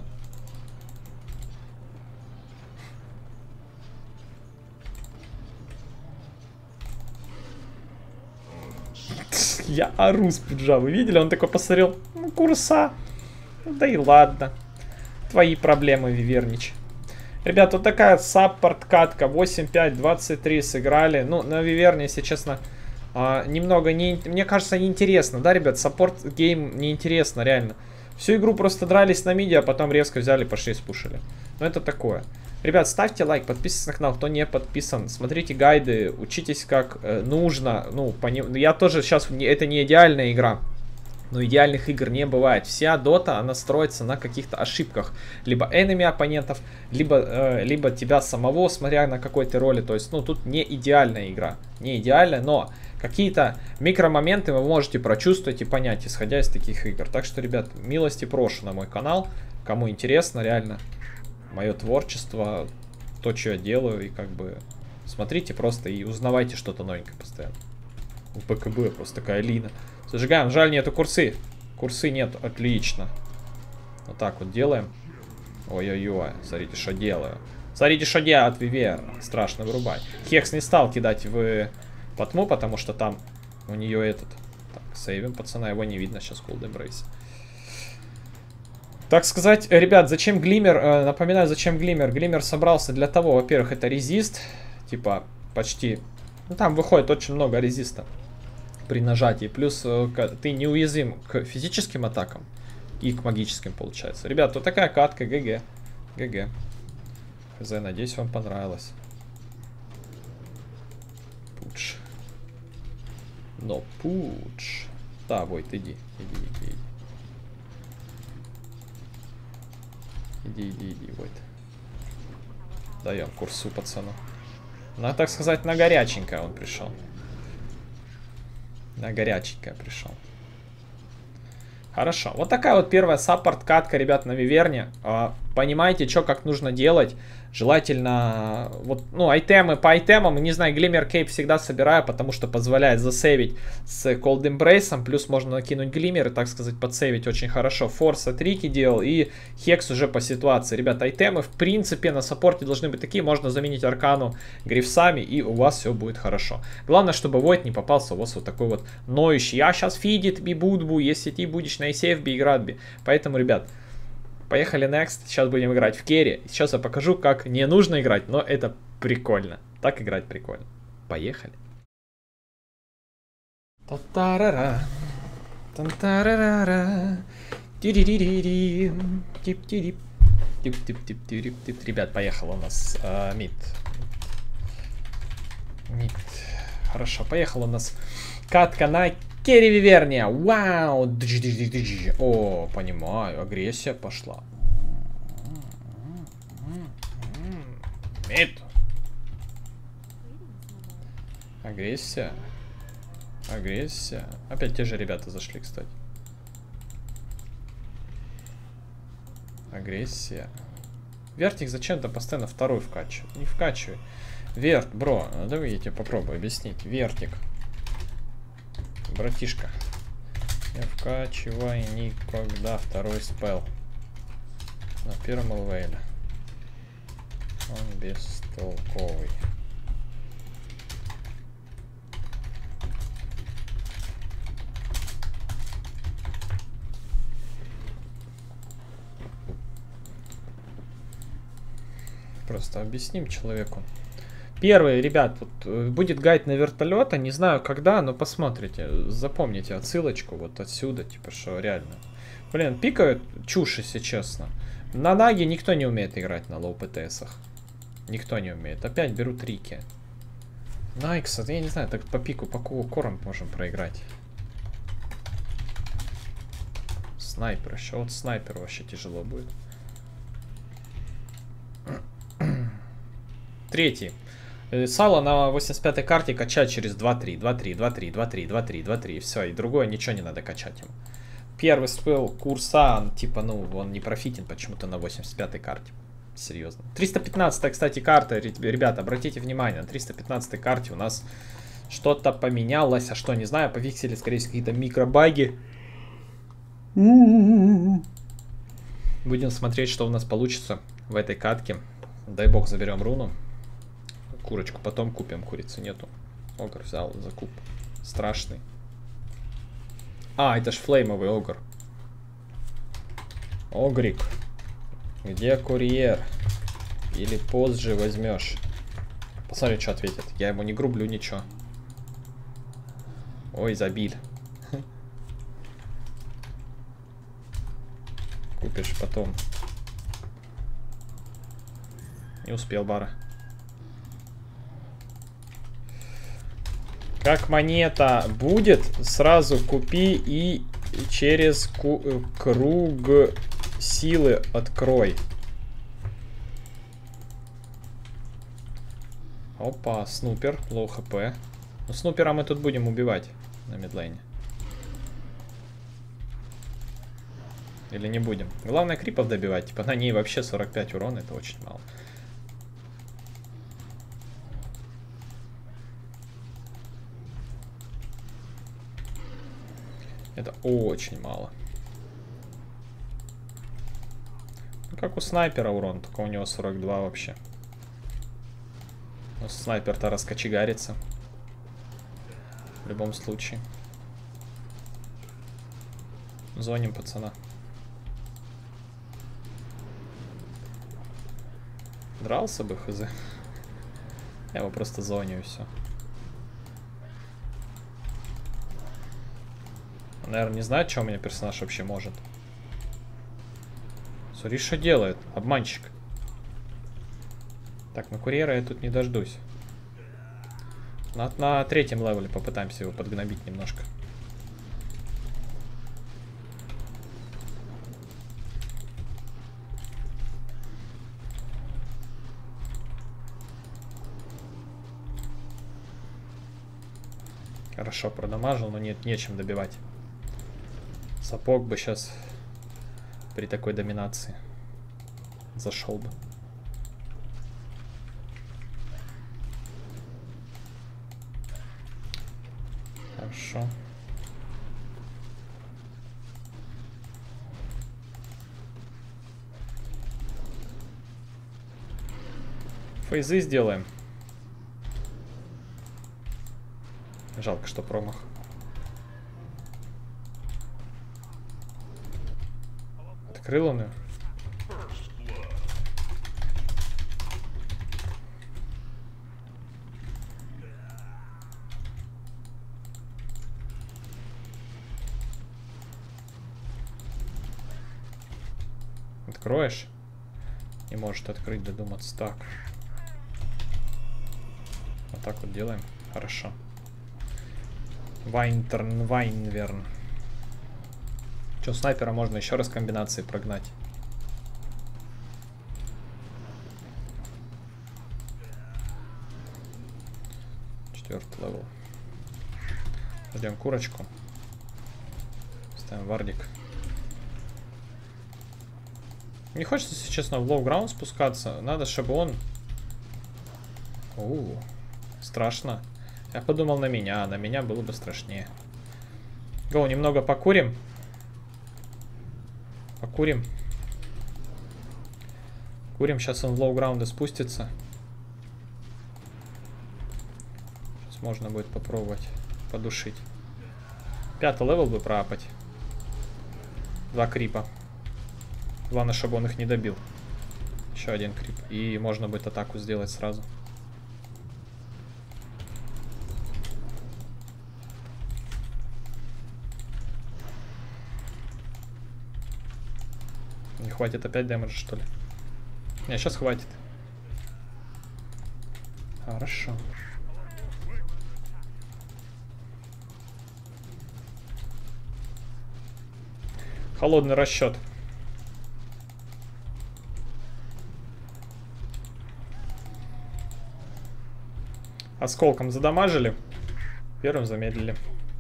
Я ору с пуджа. Вы видели? Он такой посмотрел. Ну, курса. Да и ладно. Твои проблемы, Вивернич. Ребят, вот такая саппорт-катка. восемь пять двадцать три сыграли. Ну, на Виверне, если честно, немного не... Мне кажется, неинтересно. Да, ребят? Саппорт-гейм неинтересно, реально. Всю игру просто дрались на миди, а потом резко взяли, пошли спушили. Но это такое. Ребят, ставьте лайк, подписывайтесь на канал, кто не подписан. Смотрите гайды, учитесь как э, нужно. Ну, пони... я тоже сейчас... Это не идеальная игра. Но идеальных игр не бывает. Вся дота, она строится на каких-то ошибках. Либо энеми оппонентов, либо, э, либо тебя самого, смотря на какой ты роли. То есть, ну, тут не идеальная игра. Не идеальная, но какие-то микромоменты вы можете прочувствовать и понять, исходя из таких игр. Так что, ребят, милости прошу на мой канал. Кому интересно, реально, мое творчество, то, что я делаю, и как бы смотрите просто и узнавайте что-то новенькое постоянно. В БКБ просто такая лина. Зажигаем. Жаль, нету курсы. Курсы нет. Отлично. Вот так вот делаем. Ой-ой-ой. Смотрите, что делаю. Смотрите, что делает Вивер. Страшно вырубай. Хекс не стал кидать в потму, потому что там у нее этот... Так, сейвим пацана. Его не видно сейчас. Cold Embrace. Так сказать, ребят, зачем глиммер? Э, напоминаю, зачем глиммер. Глиммер собрался для того, во-первых, это резист. Типа, почти... Ну, там выходит очень много резиста при нажатии. Плюс э, ты неуязвим к физическим атакам и к магическим, получается. Ребят, вот такая катка. ГГ. ГГ. Хз, надеюсь, вам понравилось. Пудж. Но пудж. Да, Войт, иди. Иди, иди, иди. Иди, иди, иди, Войт. Даем курсу пацану. Ну, так сказать, на горяченькое он пришел. На горяченькое пришел. Хорошо. Вот такая вот первая саппорт-катка, ребят, на Виверне. понимаете, что как нужно делать. Желательно, вот, ну, айтемы по айтемам, не знаю, Глиммер Кейп всегда собираю, потому что позволяет засейвить с Cold Embrace, плюс можно накинуть Глиммер и, так сказать, подсейвить очень хорошо. Форса трики делал и Хекс уже по ситуации. Ребята, айтемы, в принципе, на саппорте должны быть такие, можно заменить Аркану грифсами, и у вас все будет хорошо. Главное, чтобы Войд не попался у вас вот такой вот ноющий. Я сейчас фидит би будбу, если ты будешь на сейф би играть би. Поэтому, ребят, поехали next. Сейчас будем играть в керри. Сейчас я покажу, как не нужно играть, но это прикольно. Так играть прикольно. Поехали. Та-та-ра-ра. Та-та-ра-ра-ра. Ти-ди-ди-ди-ди. Тип-ти-дип. Тип-тип-тип-тип-тип. Ребят, поехал у нас а, мид. Мид. Хорошо, поехал у нас катка на керри Виверния. Вау. О, понимаю, агрессия пошла. Мид. Агрессия. Агрессия. Опять те же ребята зашли, кстати. Агрессия. Вертик зачем-то постоянно второй вкачивает. Не вкачивай. Верт, бро, давай я тебе попробую объяснить. Вертик. Братишка. Не вкачивай никогда второй спел. На первом элвейле. Он бестолковый. Просто объясним человеку. Первый, ребят, вот, будет гайд на вертолета, не знаю когда, но посмотрите, запомните отсылочку вот отсюда, типа, что реально. Блин, пикают чушь, если честно. На наге никто не умеет играть на лоу ПТСах. Никто не умеет. Опять беру трики. Найкса, я не знаю, так по пику, по корам можем проиграть. Снайпер еще. Вот снайперу вообще тяжело будет. Третий. Сало на восемьдесят пятой карте качать через два-три, два-три, два-три, два-три, два-три, два-три. Все, и другое ничего не надо качать ему. Первый спел курса, типа, ну, он не профитен почему-то на восемьдесят пятой карте. Серьезно. триста пятнадцатая, кстати, карта. Ребята, обратите внимание, на триста пятнадцатой карте у нас что-то поменялось. А что, не знаю, пофиксили, скорее всего, какие-то микробаги. Будем смотреть, что у нас получится в этой катке. Дай бог заберем руну. Курочку потом купим, курицы нету. Огр взял закуп. Страшный. А, это ж флеймовый огр. Огрик. Где курьер? Или позже возьмешь? Посмотри, что ответит. Я ему не грублю ничего. Ой, забиль. Купишь потом. Не успел, Бара. Как монета будет, сразу купи и через круг силы открой. Опа, снупер, лоу хп. Ну, снупера мы тут будем убивать на мидлейне. Или не будем? Главное крипов добивать. Типа на ней вообще сорок пять урона, это очень мало. Это очень мало. Ну, как у снайпера урон, только у него сорок два вообще. Но снайпер-то раскочегарится. В любом случае. Зоним пацана. Дрался бы, хз. Я его просто зоню и все. Наверное, не знает, что у меня персонаж вообще может. Смотри, что делает. Обманщик. Так, на курьера я тут не дождусь. На, на третьем левеле попытаемся его подгнобить немножко. Хорошо продамажил, но нет, нечем добивать. Сапог бы сейчас при такой доминации. зашел бы. Хорошо. Фейзы сделаем. Жалко, что промах. Открыл он ее. Откроешь? Не может открыть, додуматься. Так. Вот так вот делаем. Хорошо. Вайнтерн, Вайнверн. Че, снайпера можно еще раз комбинации прогнать. Четвертый левел. Ждем курочку. Ставим вардик. Не хочется, если честно, в лоу-граунд спускаться. Надо, чтобы он... У, страшно. Я подумал на меня, а на меня было бы страшнее. Гоу, немного покурим. Покурим. Курим, сейчас он в лоу-граунды спустится. Сейчас можно будет попробовать подушить. Пятый левел бы проапать. Два крипа. Главное, чтобы он их не добил. Еще один крип. И можно будет атаку сделать сразу. Не хватит опять дэмэджа, что ли? Не, сейчас хватит. Хорошо. Холодный расчет. Осколком задамажили. Первым замедлили.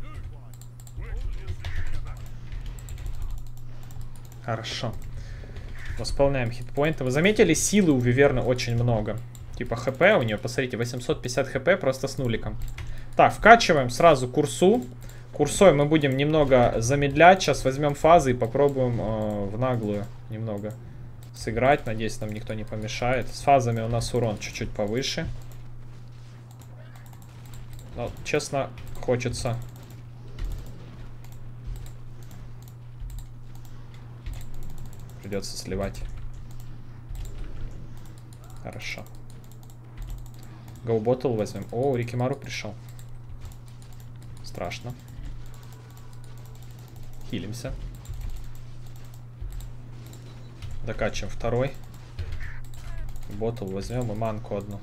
Хорошо. Восполняем хитпоинты. Вы заметили, силы у Виверны очень много. Типа хп у нее, посмотрите, восемьсот пятьдесят хп просто с нуликом. Так, вкачиваем сразу курсу. Курсой мы будем немного замедлять. Сейчас возьмем фазы и попробуем э, в наглую немного сыграть. Надеюсь, нам никто не помешает. С фазами у нас урон чуть-чуть повыше. Но, честно, хочется. Придется сливать. Хорошо. Go Bottle возьмем. О, Рикимару пришел. Страшно. Хилимся. Докачиваем второй. Ботл возьмем и манку одну.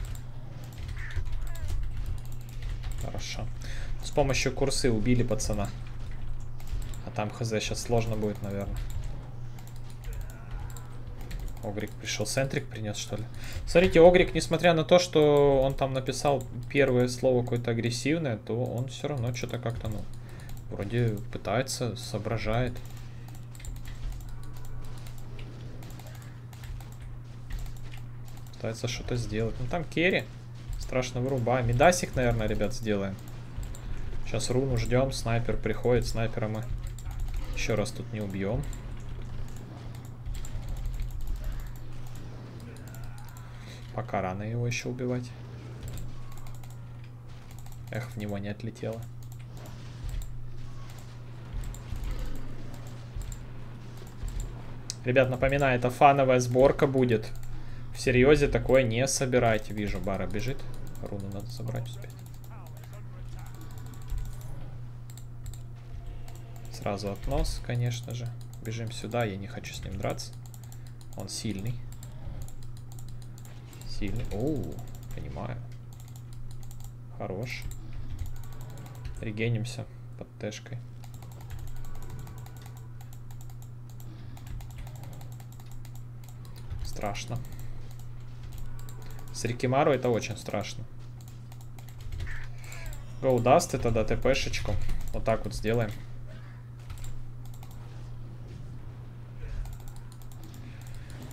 Хорошо. С помощью курсы убили пацана. А там хз сейчас сложно будет, наверное. Огрик пришел. Сентрик принес, что ли? Смотрите, Огрик, несмотря на то, что он там написал первое слово какое-то агрессивное, то он все равно что-то как-то, ну, вроде пытается, соображает. Пытается что-то сделать. Ну там керри. Страшно вырубаем. Мидасик, наверное, ребят, сделаем. Сейчас руну ждем. Снайпер приходит. Снайпера мы еще раз тут не убьем. Пока рано его еще убивать. Эх, в него не отлетело. Ребят, напоминаю, это фановая сборка будет. В серьезе такое не собирайте. Вижу, Бара бежит. Руну надо забрать успеть. Сразу относ, конечно же. Бежим сюда, я не хочу с ним драться. Он сильный. Сильный. Оу, понимаю. Хорош. Регенимся под тэшкой. Страшно. С Рикимару это очень страшно. Гоу даст это, да, ТПшечку. Вот так вот сделаем.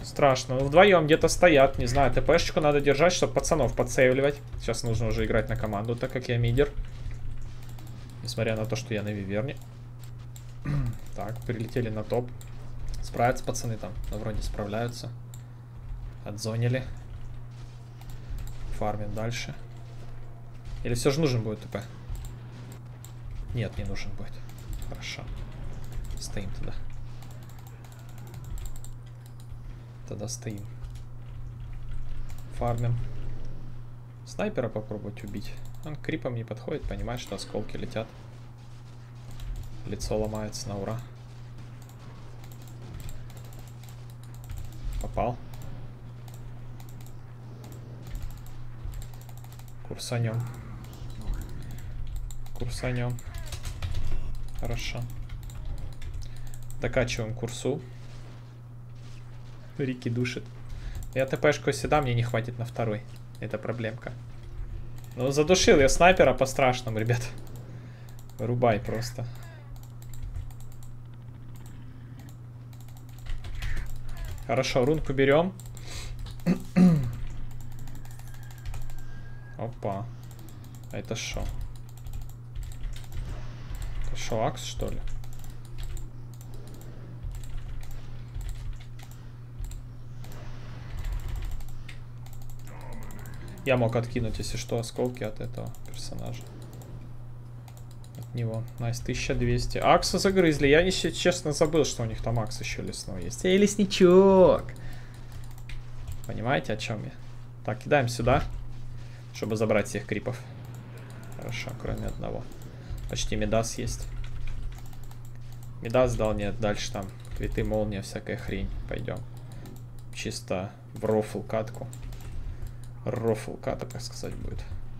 Страшно. Ну, вдвоем где-то стоят. Не знаю, ТПшечку надо держать, чтобы пацанов подсейвливать. Сейчас нужно уже играть на команду, так как я мидер. Несмотря на то, что я на виверне. Так, прилетели на топ. Справятся пацаны там. Ну, вроде справляются. Отзонили. Фармим дальше. Или все же нужен будет ТП? Нет, не нужен будет. Хорошо. Стоим тогда. Тогда стоим. Фармим. Снайпера попробовать убить. Он крипом не подходит, понимает, что осколки летят. Лицо ломается на ура. Попал. Курсанем. Курсанем. Хорошо. Докачиваем курсу. Рики душит. Я ТПшку сюда, мне не хватит на второй. Это проблемка. Ну, задушил я снайпера по-страшному, ребят. Вырубай просто. Хорошо, рунку берем. Опа. А это шо? Это шо, Акс, что ли? Я мог откинуть, если что, осколки от этого персонажа. От него. Найс, тысяча двести. Акса загрызли. Я, еще, честно, забыл, что у них там Акс еще лесной есть. Эй, лесничок! Понимаете, о чем я? Так, кидаем сюда, чтобы забрать всех крипов. Хорошо, кроме одного. Почти Мидас есть. Мидас дал, нет, дальше там криты, молния, всякая хрень. Пойдем. Чисто в рофл катку. Рофл ката, так сказать, будет.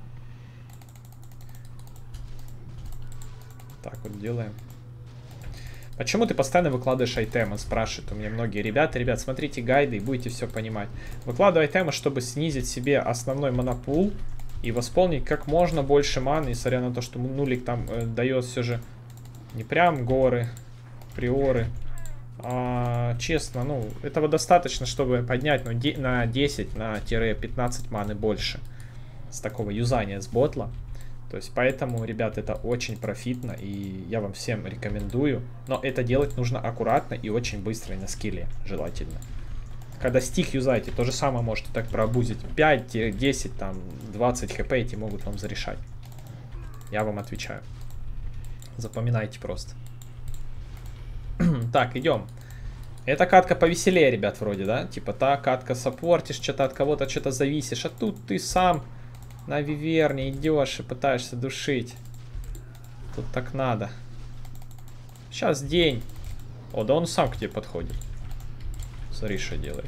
Так вот делаем. Почему ты постоянно выкладываешь айтемы? Спрашивают у меня многие ребята. Ребят, смотрите гайды и будете все понимать. Выкладывай айтемы, чтобы снизить себе основной монопул и восполнить как можно больше маны, несмотря на то, что нулик там э, дает все же не прям горы, приоры. А, честно, ну, этого достаточно, чтобы поднять ну, на десять, на пятнадцать маны больше с такого юзания с ботла. То есть, поэтому, ребят, это очень профитно, и я вам всем рекомендую. Но это делать нужно аккуратно и очень быстро, и на скилле желательно. Когда стих юзаете, то же самое можете так проабузить. пять, десять, там, двадцать хп эти могут вам зарешать. Я вам отвечаю. Запоминайте просто. Так, идем. Эта катка повеселее, ребят, вроде, да? Типа, та катка саппортишь, что-то от кого-то что-то зависишь. А тут ты сам на виверне идешь и пытаешься душить. Тут так надо. Сейчас день. О, да он сам к тебе подходит. Смотри, что делает.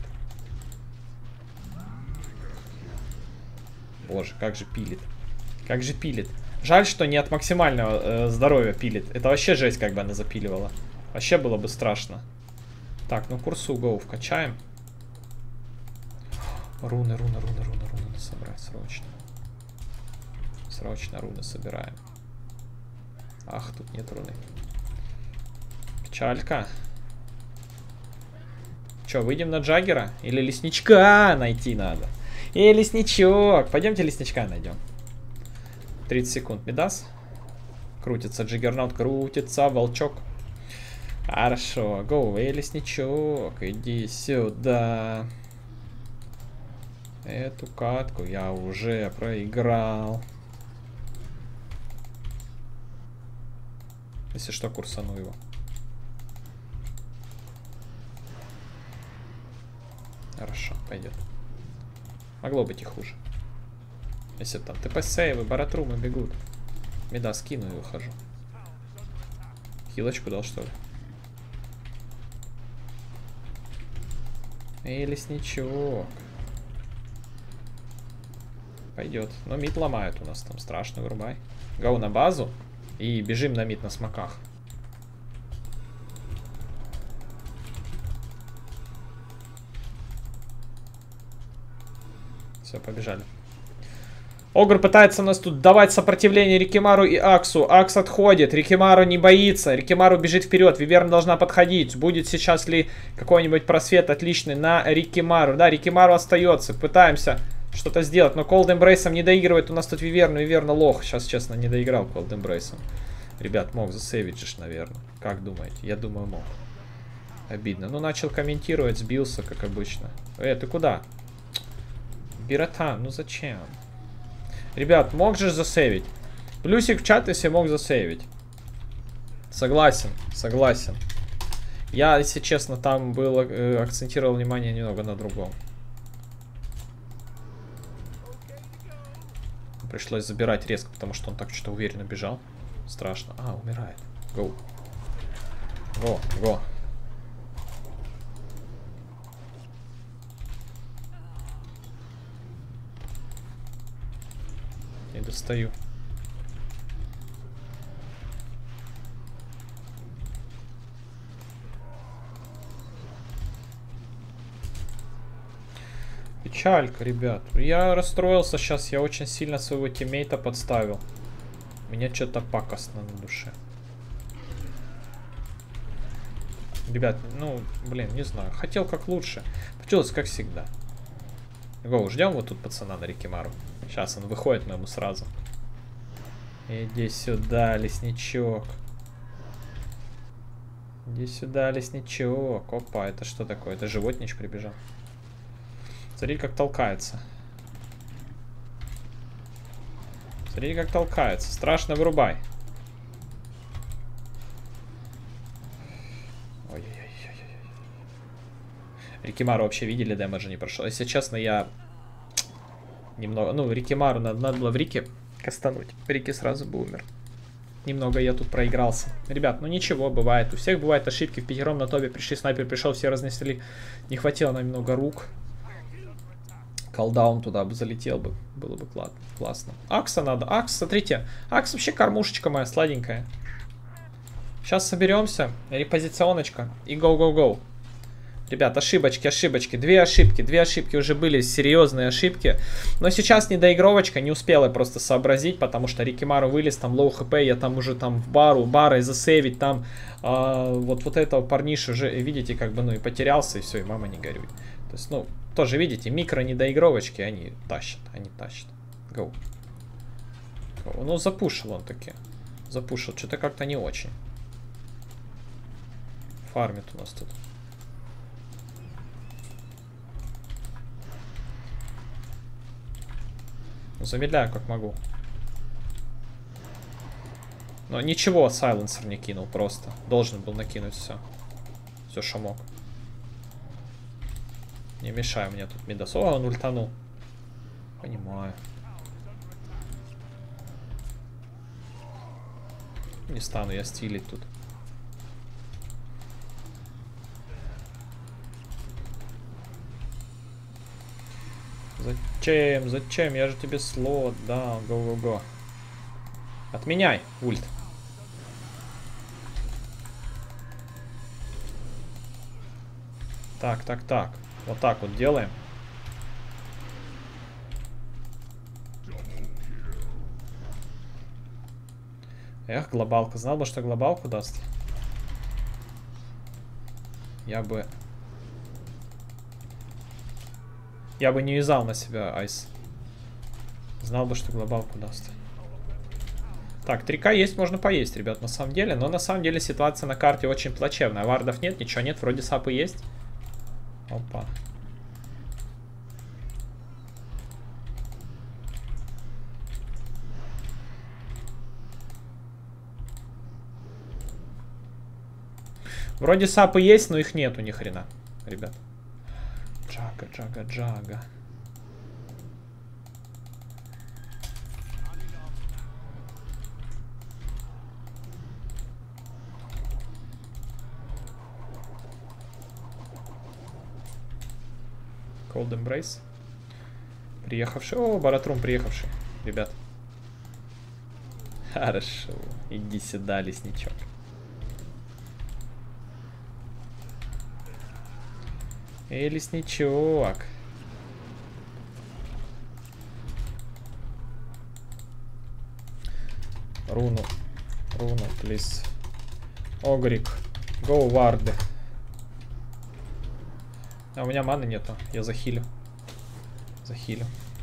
Боже, как же пилит. Как же пилит. Жаль, что не от максимального э, здоровья пилит. Это вообще жесть, как бы она запиливала. Вообще было бы страшно. Так, ну курсу гоу вкачаем. Руны, руны, руны, руны, руны собрать срочно. Срочно руны собираем. Ах, тут нет руны. Печалька. Че, выйдем на Джаггера? Или лесничка найти надо? Эй, лесничок! Пойдемте лесничка найдем. тридцать секунд. Мидас. Крутится Джиггернаут, крутится волчок. Хорошо. Гоу, эй, лесничок, иди сюда. Эту катку я уже проиграл. Если что, курсану его. Хорошо, пойдет. Могло быть и хуже. Если там ТП-сейвы, баратрумы бегут. Меда скину и ухожу. Хилочку дал, что ли? Эй, лесничок. Пойдет. Но мид ломают у нас там. Страшно, вырубай. Гоу на базу. И бежим на мид на смоках. Все, побежали. Огр пытается нас тут давать сопротивление Рикимару и Аксу. Акс отходит. Рикимару не боится. Рикимару бежит вперед. Виверн должна подходить. Будет сейчас ли какой-нибудь просвет отличный на Рикимару. Да, Рикимару остается. Пытаемся что-то сделать. Но Cold Embrace'ом не доигрывает. У нас тут Виверн. Виверна лох. Сейчас, честно, не доиграл Cold Embrace'ом. Ребят, мог засейвить же, наверное. Как думаете? Я думаю, мог. Обидно. Ну, начал комментировать. Сбился, как обычно. Э, ты куда? Биротан, ну зачем? Ребят, мог же засейвить. Плюсик в чат, если мог засейвить. Согласен, согласен. Я, если честно, там был, э, акцентировал внимание немного на другом. Пришлось забирать резко, потому что он так что-то уверенно бежал. Страшно. А, умирает. Гоу. Го, го. Не достаю. Печалька, ребят. Я расстроился сейчас. Я очень сильно своего тиммейта подставил. У меня что-то пакостно на душе. Ребят, ну, блин, не знаю. Хотел как лучше. Получилось как всегда. Гоу, ждем вот тут пацана на Рикимару. Сейчас он выходит, мы ему сразу. Иди сюда, лесничок. Иди сюда, лесничок. Опа, это что такое? Это животнич прибежал. Смотри, как толкается. Смотри, как толкается. Страшно, вырубай. Ой-ой-ой. Рикимару вообще видели, дэмэджа не прошел. Если честно, я... Немного, ну, Рикимару надо, надо было в Рике кастануть. Рики сразу бы умер. Немного я тут проигрался. Ребят, ну ничего, бывает. У всех бывают ошибки. В пятером на топе пришли, снайпер пришел, все разнесли. Не хватило нам немного рук. Колдаун туда бы залетел бы. Было бы клад, классно. Акса надо. Акс, смотрите. Акс вообще кормушечка моя сладенькая. Сейчас соберемся. Репозиционочка. И гоу-гоу-гоу. Ребят, ошибочки, ошибочки. Две ошибки, две ошибки уже были, серьезные ошибки. Но сейчас не доигровочка, не успел я просто сообразить, потому что Рикимару вылез, там лоу хп, я там уже там в бару, барой засейвить, там э, вот, вот этого парниша уже, видите, как бы, ну и потерялся, и все, и мама не горюй. То есть, ну, тоже, видите, микро недоигровочки, они тащат, они тащат. Гоу. Гоу. Ну, запушил он таки. Запушил, что-то как-то не очень. Фармит у нас тут. Замедляю, как могу. Но ничего, сайленсер не кинул просто. Должен был накинуть все. Все, что мог. Не мешай мне тут мидас. О, он ультанул. Понимаю. Не стану я стилить тут. Зачем? Зачем? Я же тебе слот дал. Го-го-го. Отменяй, ульт. Так, так, так. Вот так вот делаем. Эх, глобалка. Знал бы, что глобалку даст. Я бы... Я бы не вязал на себя айс. Знал бы, что глобалку даст. Так, три ка есть, можно поесть, ребят, на самом деле. Но на самом деле ситуация на карте очень плачевная. Вардов нет, ничего нет, вроде сапы есть. Опа. Вроде сапы есть, но их нету ни хрена, ребят. Джага, джага, джага. Cold Embrace. Приехавший. О, Баратрум приехавший, ребят. Хорошо. Иди сюда, лесничок. Эй, лесничок. Руну. Руну, плиз. Огрик. Go варды. А у меня маны нету. Я захилю. Захилю.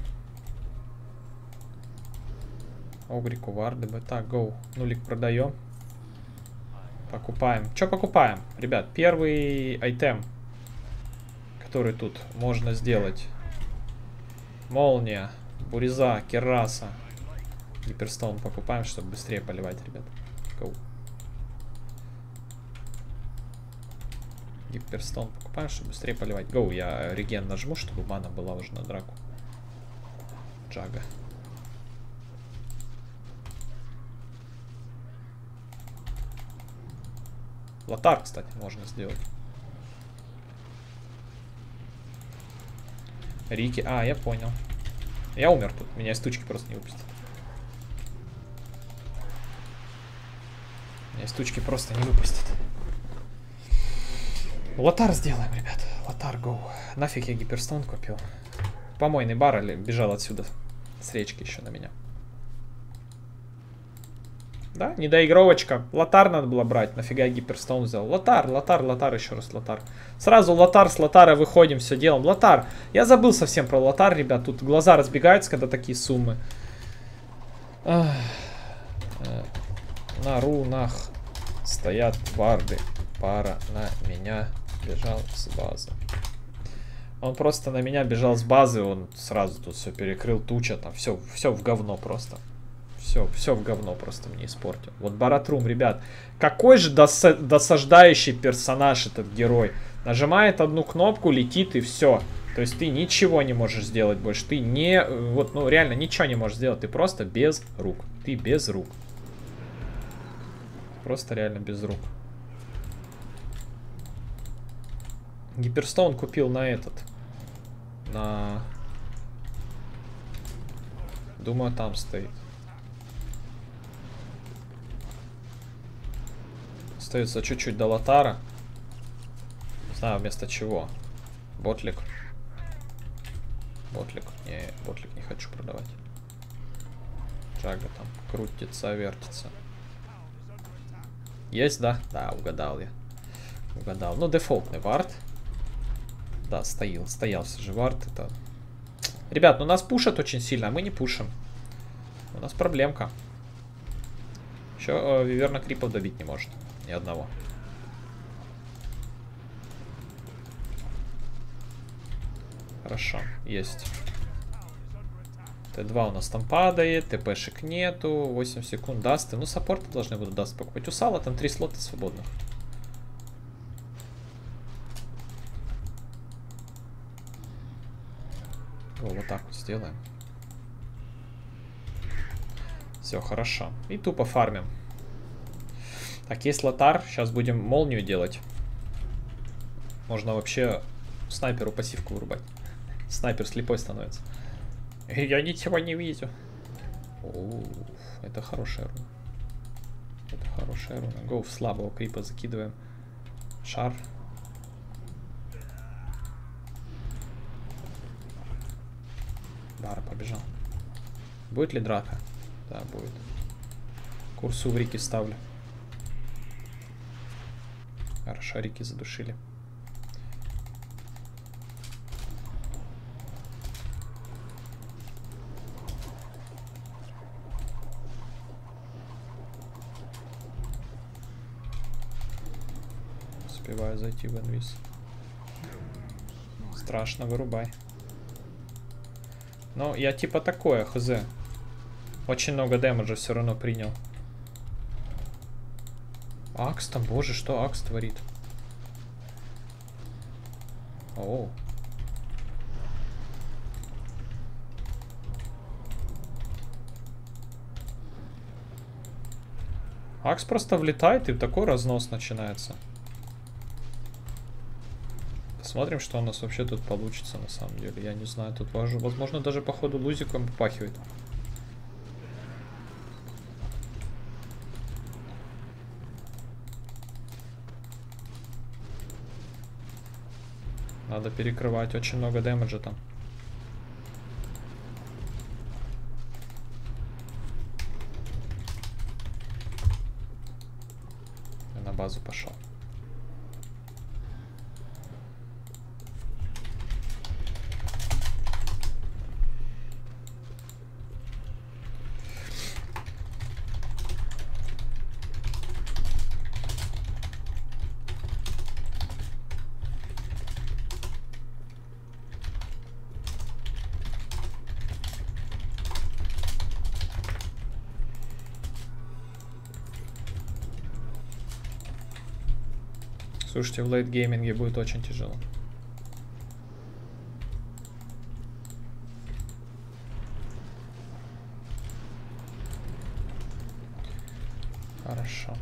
Огрику варды бы. Так, go. Нулик продаем. Покупаем. Что покупаем? Ребят, первый айтем, который тут можно сделать. Молния, буреза, кераса. Гиперстоун покупаем, чтобы быстрее поливать, ребят. Go. Гиперстоун покупаем, чтобы быстрее поливать. Go, я реген нажму, чтобы мана была уже на драку. Джага. Лотар, кстати, можно сделать. Рики. А, я понял. Я умер тут. Меня из тучки просто не выпустят. Меня из тучки просто не выпустят. Лотар сделаем, ребят. Лотар, гоу. Нафиг я гиперстон купил. Помойный бар или бежал отсюда с речки еще на меня. Да, недоигровочка. Лотар надо было брать. Нафига я гиперстоун взял. Лотар, лотар, лотар, еще раз лотар. Сразу лотар, с лотара выходим, все делаем. Лотар. Я забыл совсем про лотар, ребят. Тут глаза разбегаются, когда такие суммы. Ах. На рунах стоят варды. Пара на меня бежал с базы. Он просто на меня бежал с базы. Он сразу тут все перекрыл. Туча там. Все, все в говно просто. Все, все в говно просто мне испортил. Вот Баратрум, ребят. Какой же доса досаждающий персонаж этот герой. Нажимает одну кнопку, летит и все. То есть ты ничего не можешь сделать больше. Ты не... Вот, ну реально ничего не можешь сделать. Ты просто без рук. Ты без рук. Просто реально без рук. Гиперстоун купил на этот. На... Думаю, там стоит. Остается чуть-чуть до лотара. Не знаю, вместо чего. Ботлик. Ботлик. Не, ботлик не хочу продавать. Джага там крутится, вертится. Есть, да? Да, угадал я. Угадал. Ну, дефолтный вард. Да, стоял. Стоялся же вард. Это... Ребят, ну нас пушат очень сильно, а мы не пушим. У нас проблемка. Еще э, Виверна крипов добить не может. Ни одного. Хорошо, есть. Т2 у нас там падает, ТПшек нету, восемь секунд дасты. Ну, саппорты должны будут даст покупать. У Сала там три слота свободных. О, вот так вот сделаем. Все, хорошо. И тупо фармим. Так, есть лотар. Сейчас будем молнию делать. Можно вообще снайперу пассивку вырубать. Снайпер слепой становится. Я ничего не вижу. О, это хорошая руна. Это хорошая руна. Гоу в слабого крипа закидываем. Шар. Бара побежал. Будет ли драка? Да, будет. Курсу в Рики ставлю. Хорошо, Рики задушили. Успеваю зайти в инвиз. Страшно, вырубай. Но я типа такое, хз. Очень много дэмэджа все равно принял. Акс там, боже, что Акс творит? Оу. Акс просто влетает, и такой разнос начинается. Посмотрим, что у нас вообще тут получится на самом деле. Я не знаю, тут возможно даже по ходу лузиком попахивает. Надо перекрывать, очень много дэмэджа там. Слушайте, в лейтгейминге будет очень тяжело. Хорошо.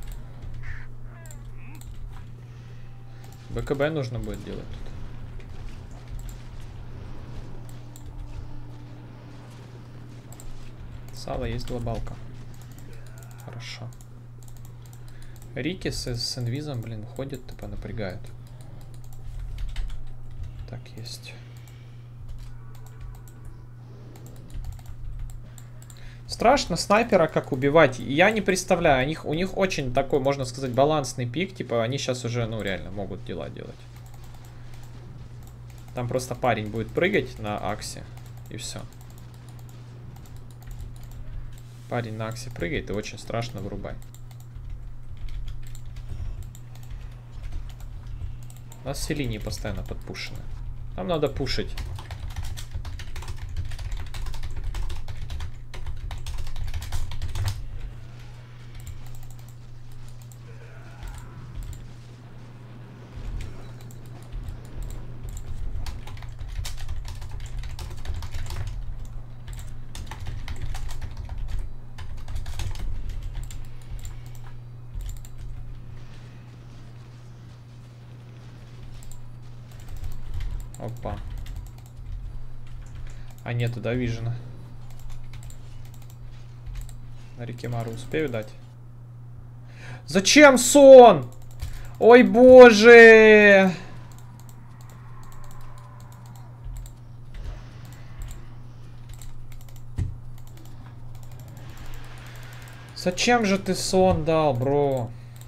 БКБ нужно будет делать тут. Сало есть глобалка. Хорошо. Рики с, с инвизом, блин, ходят, типа напрягают. Так, есть. Страшно снайпера как убивать. Я не представляю. У них, у них очень такой, можно сказать, балансный пик. Типа они сейчас уже, ну, реально могут дела делать. Там просто парень будет прыгать на аксе. И все. Парень на аксе прыгает и очень страшно вырубай. У нас все линии постоянно подпушены. Нам надо пушить. Опа. А нету, да, вижена? На реке Мару успею дать? Зачем сон? Ой, боже! Зачем же ты сон дал, бро?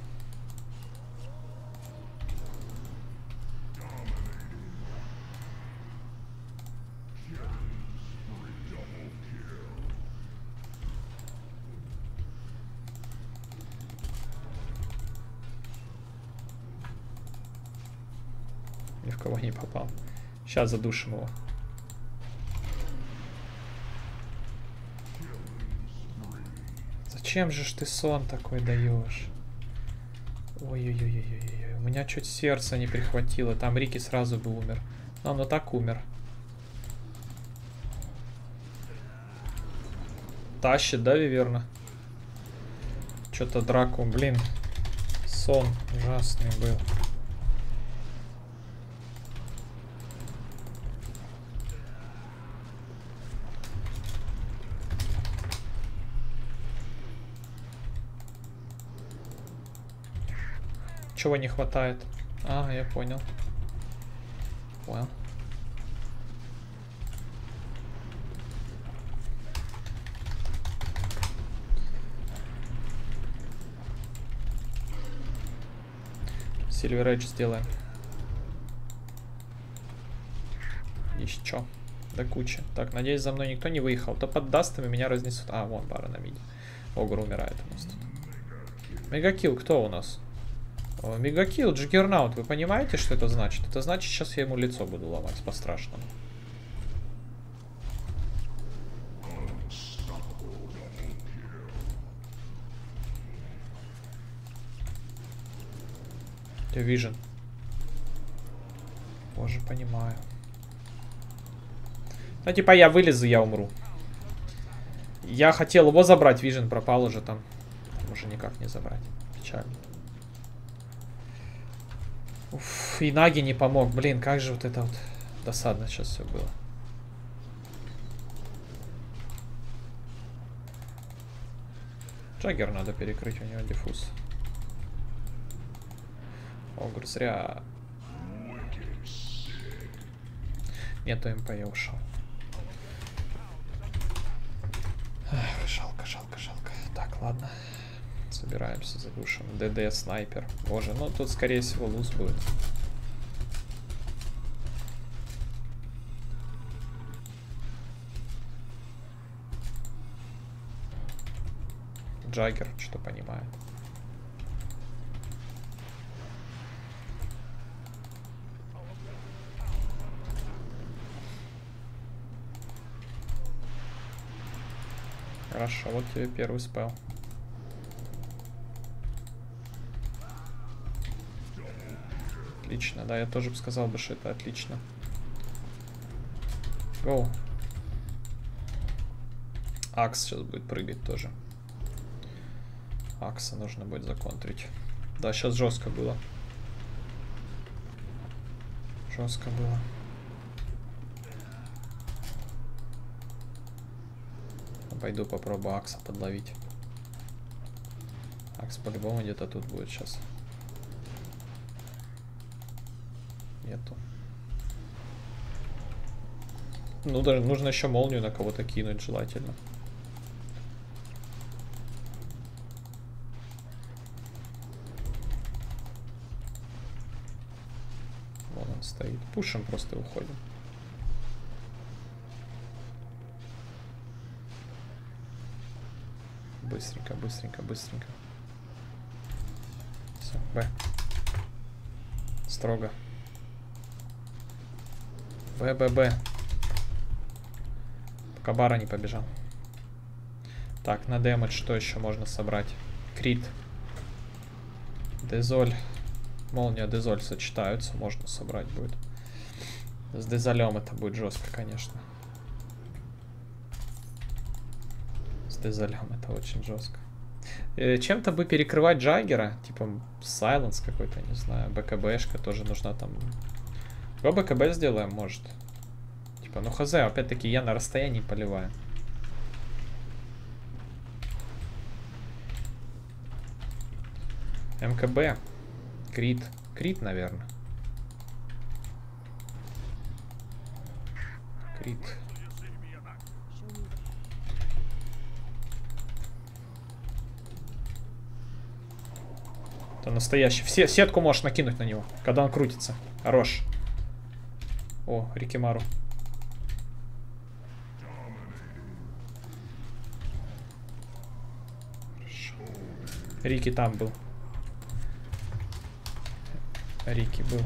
Ни в кого не попал. Сейчас задушим его. Зачем же ж ты сон такой даешь? Ой-ой-ой-ой-ой. У меня чуть сердце не прихватило. Там Рики сразу бы умер. Но он и так умер. Тащит, да, Виверна? Что-то драку, блин. Сон ужасный был. Чего не хватает? А, я понял. Понял. Silver Edge сделаем. Еще. Да куча. Так, надеюсь, за мной никто не выехал. То поддаст, и меня разнесут. А, вон бара на миде. Огр умирает у нас тут. Мегакилл кто у нас? Мегакилл, Джиггернаут. Вы понимаете, что это значит? Это значит, сейчас я ему лицо буду ломать по-страшному. Вижен. Боже, понимаю. Ну, типа, я вылезу, я умру. Я хотел его забрать, Вижен пропал уже там. Уже никак не забрать. Печально. Уф, и Наги не помог. Блин, как же вот это вот досадно сейчас все было. Джаггер надо перекрыть, у него диффуз. Огр зря. Нету МП, я ушел. Эх, жалко, жалко, жалко. Так, ладно. Собираемся, задушим. ДД, снайпер. Боже, ну тут, скорее всего, луз будет. Джаггер, что понимает. Хорошо, вот тебе первый спел. Отлично, да, я тоже бы сказал бы, что это отлично. Гоу. Акс сейчас будет прыгать тоже. Акса нужно будет законтрить. Да, сейчас жестко было. Жестко было. Пойду попробую Акса подловить. Акс по-любому где-то тут будет сейчас. Нету. Ну, даже нужно еще молнию на кого-то кинуть, желательно. Вон он стоит. Пушим, просто уходим. Быстренько, быстренько, быстренько. Все, Б. Строго. Б, Б, Б. Пока Бара не побежал. Так, на дэмэдж что еще можно собрать? Крит. Дезоль. Молния, дезоль сочетаются. Можно собрать будет. С дезолем это будет жестко, конечно. С дезолем это очень жестко. Э, Чем-то бы перекрывать Джаггера. Типа Сайленс какой-то, не знаю. БКБшка тоже нужна там. Го БКБ сделаем, может. Типа, ну хз, опять-таки я на расстоянии поливаю. МКБ. Крит. Крит, наверное. Крит. Это настоящий. Все, сетку можешь накинуть на него, когда он крутится. Хорош. О, Рикимару. Хорошо. Рики там был. Рики был.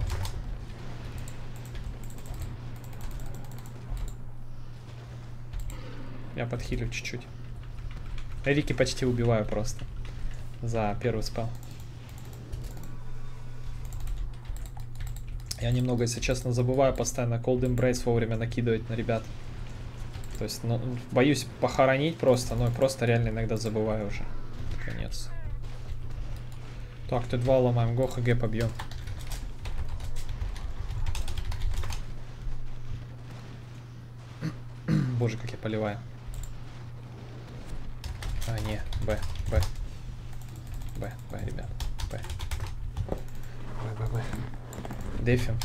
Я подхилю чуть-чуть. Рики почти убиваю просто. За первый спел. Я немного, если честно, забываю постоянно Cold Embrace вовремя накидывать на ребят. То есть, ну, боюсь похоронить просто, но просто реально иногда забываю уже. Конец. Так, Т два ломаем, го ХГ побьем. Боже, как я поливаю. А, не, Б, Б. Б, Б, ребят, Б. Б, Б, Б. Дефим.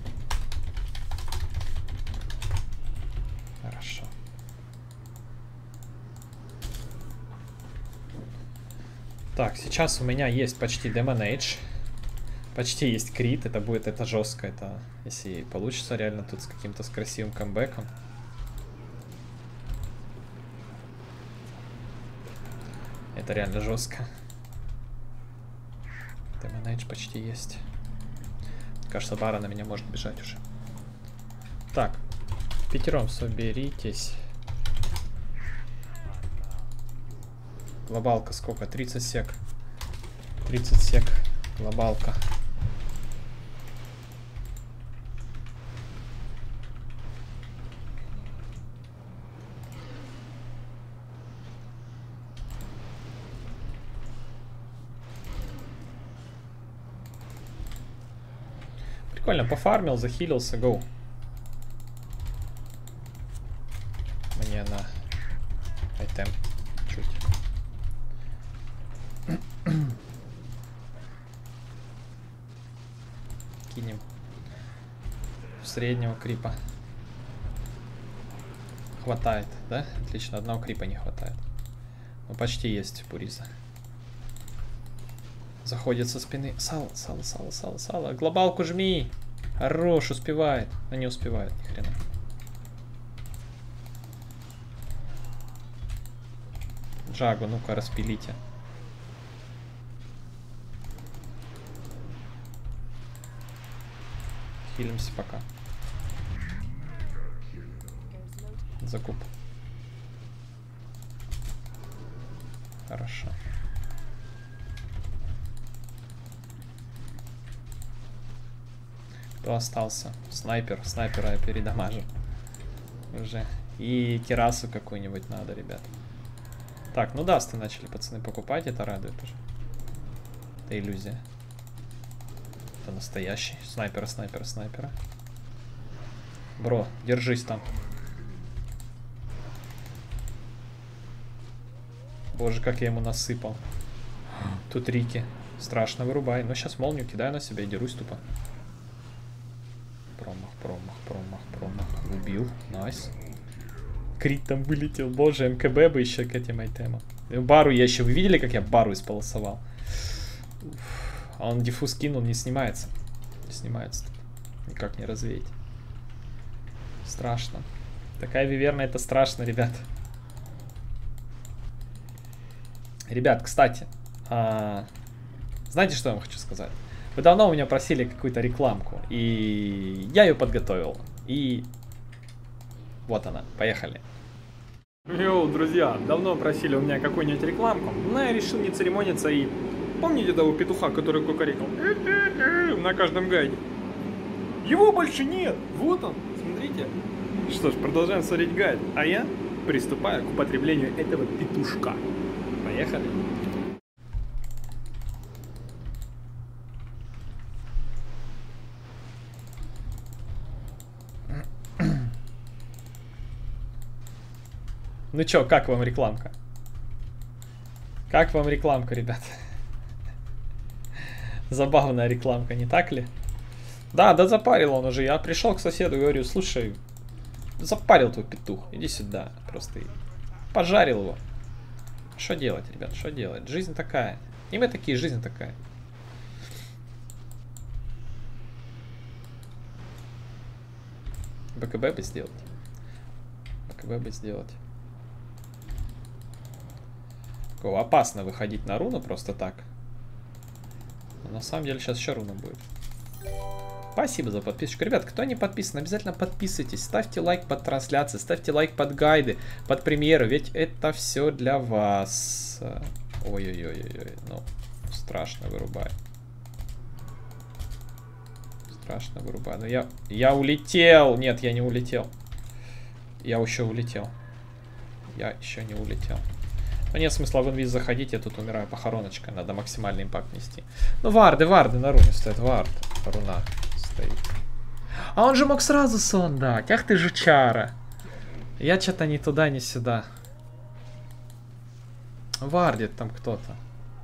Хорошо. Так, сейчас у меня есть почти Demon Age. Почти есть крит. Это будет, это жестко. Это если получится реально тут с каким-то с красивым камбэком. Это реально жестко. Demon Age почти есть. Кажется, Бара на меня может бежать уже. Так, пятером соберитесь. Глобалка сколько? тридцать сек. тридцать сек. Глобалка. Прикольно, пофармил, захилился, гоу. Мне на айтем чуть. Кинем среднего крипа. Хватает, да? Отлично, одного крипа не хватает. Ну, почти есть Пуриза. Заходит со спины. Сало, сало, сало, сало, сало. Глобалку жми. Хорош, успевает. Но не успевает, ни хрена. Джагу, ну-ка, распилите. Хилимся пока. Закуп. Хорошо. Кто остался? Снайпер. Снайпера я передамажу. Уже. И керасу какую-нибудь надо, ребят. Так, ну дасты начали, пацаны, покупать. Это радует уже. Это иллюзия. Это настоящий. Снайпера, снайпера, снайпера. Бро, держись там. Боже, как я ему насыпал. Тут Рики. Страшно, вырубай. Но сейчас молнию кидаю на себя и дерусь тупо. Промах, промах, промах, промах. Убил. Найс. Крит там вылетел. Боже, МКБ бы еще к этим айтемам. Бару я еще... Вы видели, как я бару исполосовал? Уф. А он диффуз кинул, не снимается. Не снимается. Никак не развеять. Страшно. Такая виверна, это страшно, ребят. Ребят, кстати. А... Знаете, что я вам хочу сказать? Вы давно у меня просили какую-то рекламку. И я ее подготовил. И... Вот она. Поехали. Йоу, друзья, давно просили у меня какую-нибудь рекламку, но я решил не церемониться и... Помните того петуха, который кукарекал? На каждом гайде. Его больше нет! Вот он, смотрите. Что ж, продолжаем смотреть гайд. А я приступаю к употреблению этого петушка. Поехали. Ну чё, как вам рекламка? Как вам рекламка, ребят? Забавная рекламка, не так ли? Да, да запарил он уже. Я пришел к соседу и говорю, слушай, запарил твой петух, иди сюда. Просто пожарил его. Что делать, ребят, что делать? Жизнь такая. И мы такие, жизнь такая. БКБ бы сделать. БКБ бы сделать. Опасно выходить на руну просто так. Но на самом деле сейчас еще руна будет. Спасибо за подписочку. Ребят, кто не подписан, обязательно подписывайтесь. Ставьте лайк под трансляцией, ставьте лайк под гайды, под премьеру. Ведь это все для вас. Ой-ой-ой-ой. Ну, страшно вырубай. Страшно вырубай. Но я, я улетел. Нет, я не улетел. Я еще улетел. Я еще не улетел. Но нет смысла в инвиз заходить, я тут умираю. Похороночка, надо максимальный импакт нести. Ну, варды, варды на руне стоят, вард. Руна стоит. А он же мог сразу сон дать. Ах ты жучара. Я что-то ни туда, ни сюда. Вардит там кто-то.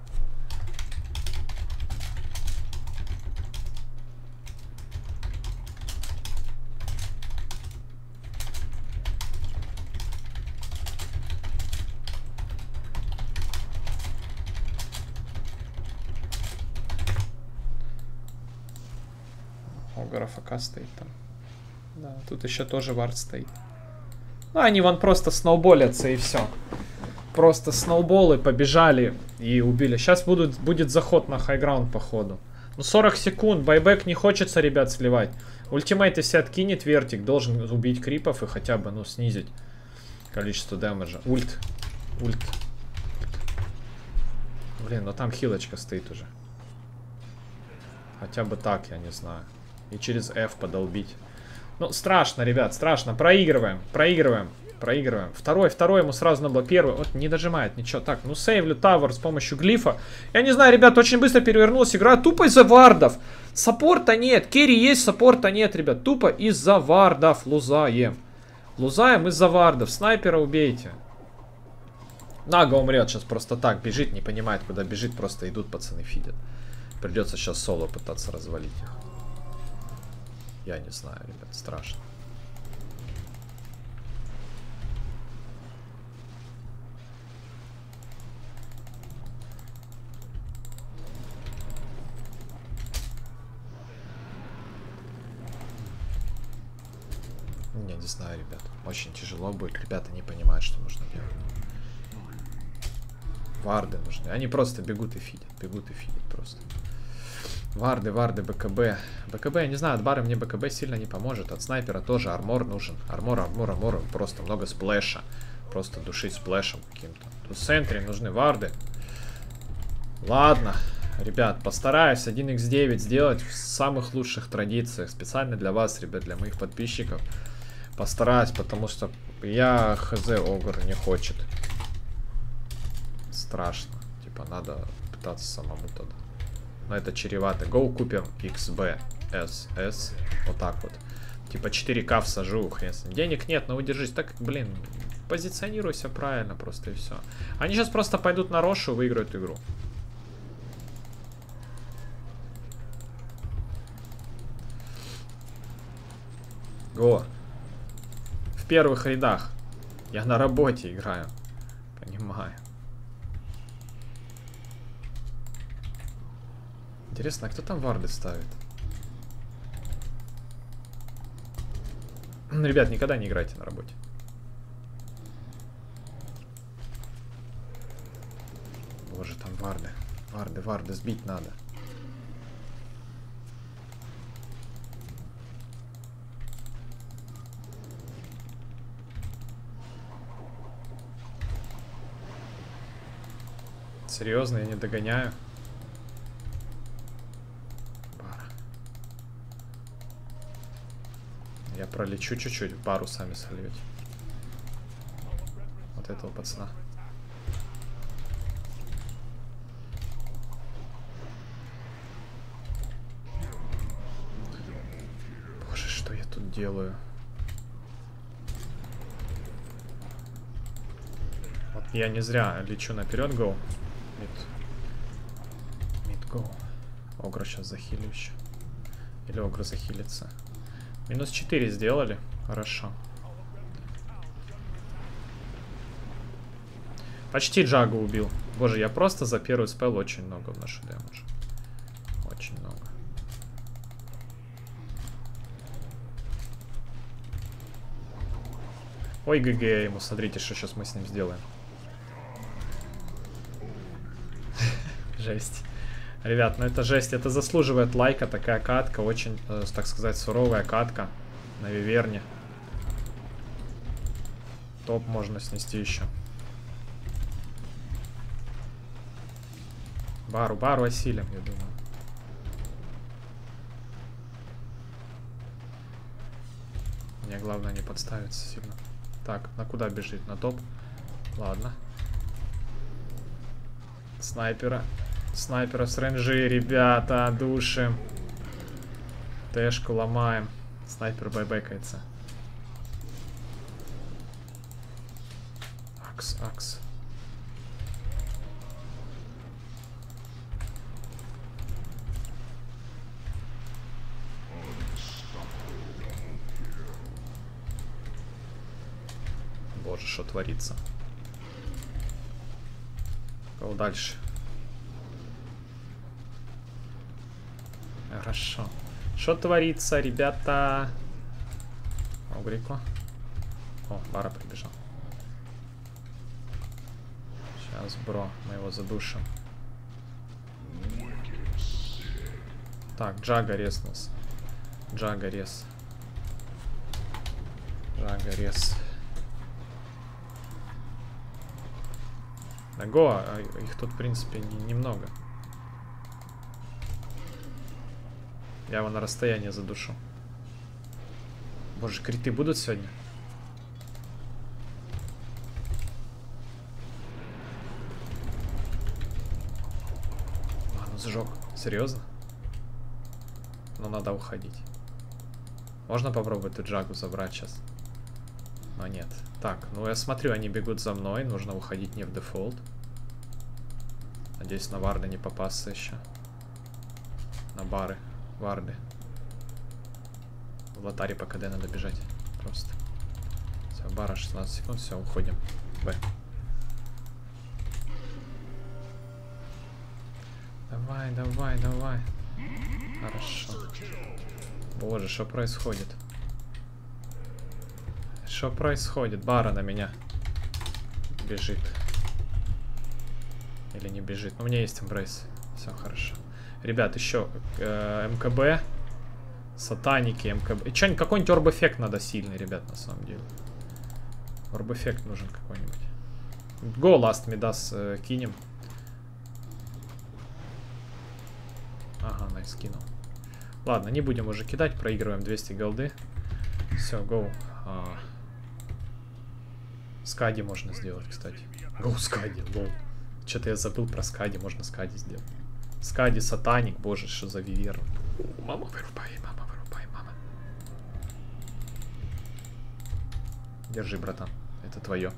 АФК стоит там. Да, тут еще тоже вард стоит. Ну, они вон просто сноуболятся и все. Просто сноуболы побежали и убили. Сейчас будут, будет заход на хайграунд походу. Ну, сорок секунд. Байбек не хочется, ребят, сливать. Ультимейт, если откинет вертик, должен убить крипов и хотя бы, ну, снизить количество дэмэджа. Ульт. Ульт. Блин, ну там хилочка стоит уже. Хотя бы так, я не знаю. И через F подолбить. Ну, страшно, ребят, страшно. Проигрываем, проигрываем, проигрываем. Второй, второй ему сразу надо было. Первый, вот не дожимает ничего. Так, ну сейвлю тавер с помощью глифа. Я не знаю, ребят, очень быстро перевернулась игра. Тупо из-за вардов. Саппорта нет. Керри есть, саппорта нет, ребят. Тупо из-за вардов. Лузаем. Лузаем из-за вардов. Снайпера убейте. Нага умрет сейчас просто так. Бежит, не понимает, куда бежит. Просто идут, пацаны, фидят. Придется сейчас соло пытаться развалить их. Я не знаю, ребят, страшно. Я не знаю, ребят. Очень тяжело будет. Ребята не понимают, что нужно делать. Варды нужны. Они просто бегут и фидят. Бегут и фидят просто. Варды, варды, БКБ. БКБ, я не знаю, от бара мне БКБ сильно не поможет. От снайпера тоже армор нужен. Армор, армор, армор. Просто много сплэша. Просто душить сплэшем каким-то. Тут в центре нужны варды. Ладно. Ребят, постараюсь один икс девять сделать в самых лучших традициях. Специально для вас, ребят, для моих подписчиков. Постараюсь, потому что я хз, Огр не хочет. Страшно. Типа надо пытаться самому тогда. Но это чревато. Go купим икс би эс эс. Вот так вот. Типа четыре ка всажу. Хрен с ним. Денег нет, но удержись. Так, блин, позиционируйся правильно просто и все. Они сейчас просто пойдут на Рошу и выиграют игру. Го. В первых рядах. Я на работе играю. Понимаю. Интересно, а кто там варды ставит? Ребят, никогда не играйте на работе. Боже, там варды. Варды, варды, сбить надо. Серьезно, я не догоняю. Бара. Я пролечу чуть-чуть, бару сами сольете. Вот этого пацана. Боже, что я тут делаю? Вот я не зря лечу наперед, гоу. Мид гоу. Огра сейчас захилю еще. Или Огра захилится. Минус четыре сделали. Хорошо. Почти Джагу убил. Боже, я просто за первый спел очень много вношу дэмэдж. Очень много. Ой, ГГ ему. Смотрите, что сейчас мы с ним сделаем. Жесть. Ребят, ну это жесть. Это заслуживает лайка. Такая катка. Очень, э, так сказать, суровая катка. На Виверне. Топ можно снести еще. Бару, бару осилим, я думаю. Мне главное не подставиться сильно. Так, на куда бежит? На топ? Ладно. Снайпера. Снайпера с ренжи, ребята, душим. Тэшку ломаем. Снайпер байбекается. Акс, акс. Боже, что творится. Go дальше. Хорошо. Что творится, ребята? Огрико. О, Бара прибежал. Сейчас, бро, мы его задушим. Так, Джага резнулся. Джага рез. Джага рез. Да го, а их тут, в принципе, не, немного. Я его на расстоянии задушу. Боже, криты будут сегодня? А, ну сжег. Серьезно? Ну надо уходить. Можно попробовать эту Джагу забрать сейчас? Но нет. Так, ну я смотрю, они бегут за мной. Нужно уходить не в дефолт. Надеюсь, на варды не попасться еще. На бары. Варды. В лотаре по КД надо бежать. Просто. Все, бара шестнадцать секунд. Все, уходим. Б. Давай, давай, давай. Хорошо. Боже, что происходит? Что происходит? Бара на меня бежит. Или не бежит. Ну, у меня есть эмбрейс. Все хорошо. Ребят, еще э, МКБ. Сатаники, МКБ. И что, какой-нибудь орб-эффект надо сильный, ребят, на самом деле. Орб-эффект нужен какой-нибудь. Go last Midas э, кинем. Ай, скинул. Ладно, не будем уже кидать, проигрываем двести голды. Все, гоу. А... Скади можно сделать, кстати. Гоу, Скади, лол. Что-то я забыл про Скади, можно Скади сделать. Скади, сатаник, боже, что за виверн. Мама, вырубай, мама, вырубай, мама. Держи, братан, это твое.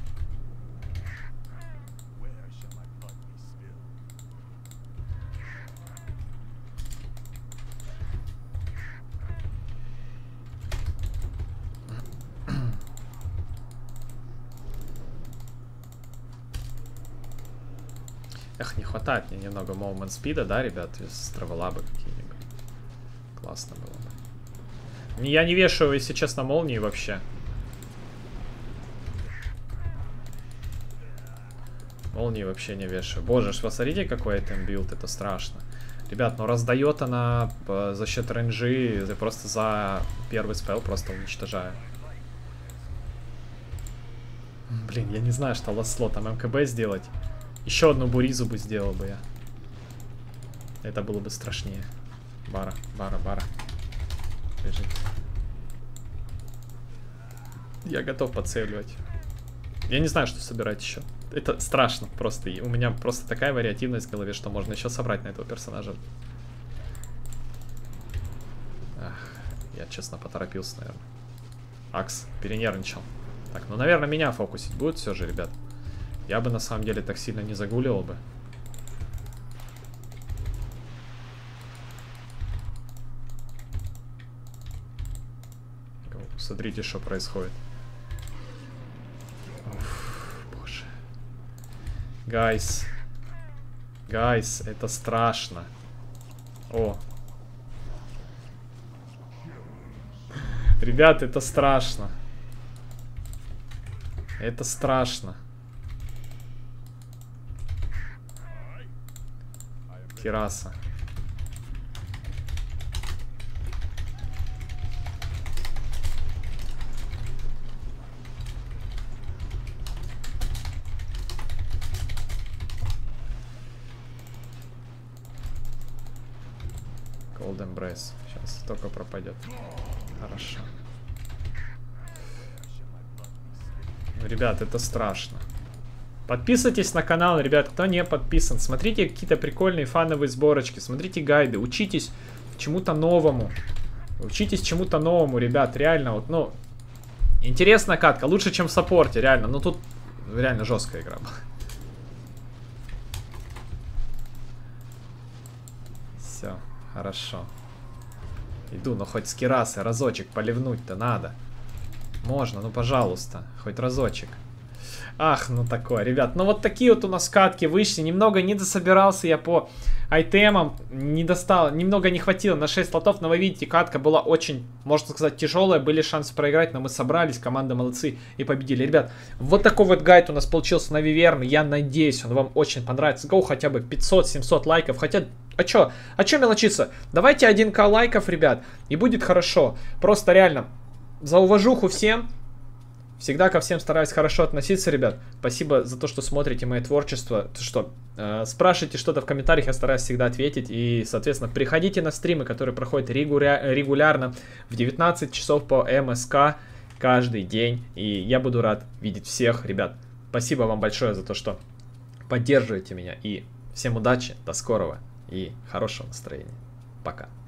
Эх, не хватает мне немного момент спида, да, ребят, из траволабы какие-нибудь. Классно было бы. Я не вешаю, если честно, молнии вообще. Молнии вообще не вешаю. Боже, ж посмотрите, какой это билд, это страшно. Ребят, ну раздает она за счет рейнджи, просто за первый спел просто уничтожаю. Блин, я не знаю, что ласло, там МКБ сделать. Еще одну буризу бы сделал бы я. Это было бы страшнее. Бара, бара, бара. Лежит. Я готов подцеливать. Я не знаю, что собирать еще. Это страшно просто. У меня просто такая вариативность в голове, что можно еще собрать на этого персонажа. Ах, я честно поторопился, наверное. Акс перенервничал. Так, ну, наверное, меня фокусить будет все же, ребят. Я бы на самом деле так сильно не загуливал бы. Смотрите, что происходит. Уф, боже. Гайс. Гайс, это страшно. О. Ребят, это страшно. Это страшно. Терраса. Cold Embrace. Сейчас только пропадет. Хорошо. Ребят, это страшно. Подписывайтесь на канал, ребят, кто не подписан. Смотрите какие-то прикольные фановые сборочки. Смотрите гайды. Учитесь чему-то новому. Учитесь чему-то новому, ребят. Реально, вот, ну... Интересная катка. Лучше, чем в саппорте, реально. Ну, тут реально жесткая игра была. Все, хорошо. Иду, но хоть с кирасы разочек поливнуть-то надо. Можно, ну, пожалуйста. Хоть разочек. Ах, ну такое, ребят. Ну вот такие вот у нас катки вышли. Немного не дособирался я по айтемам. Не достал, немного не хватило на шесть слотов. Но вы видите, катка была очень, можно сказать, тяжелая. Были шансы проиграть, но мы собрались. Команда молодцы и победили. Ребят, вот такой вот гайд у нас получился на Виверн. Я надеюсь, он вам очень понравится. Гоу хотя бы пятьсот-семьсот лайков. Хотя, а чё? А чё мелочиться? Давайте один ка лайков, ребят. И будет хорошо. Просто реально, за уважуху всем. Всегда ко всем стараюсь хорошо относиться, ребят. Спасибо за то, что смотрите мое творчество. Что, э, спрашивайте что-то в комментариях, я стараюсь всегда ответить. И, соответственно, приходите на стримы, которые проходят регуля регулярно в девятнадцать часов по эм эс ка каждый день. И я буду рад видеть всех, ребят. Спасибо вам большое за то, что поддерживаете меня. И всем удачи, до скорого и хорошего настроения. Пока.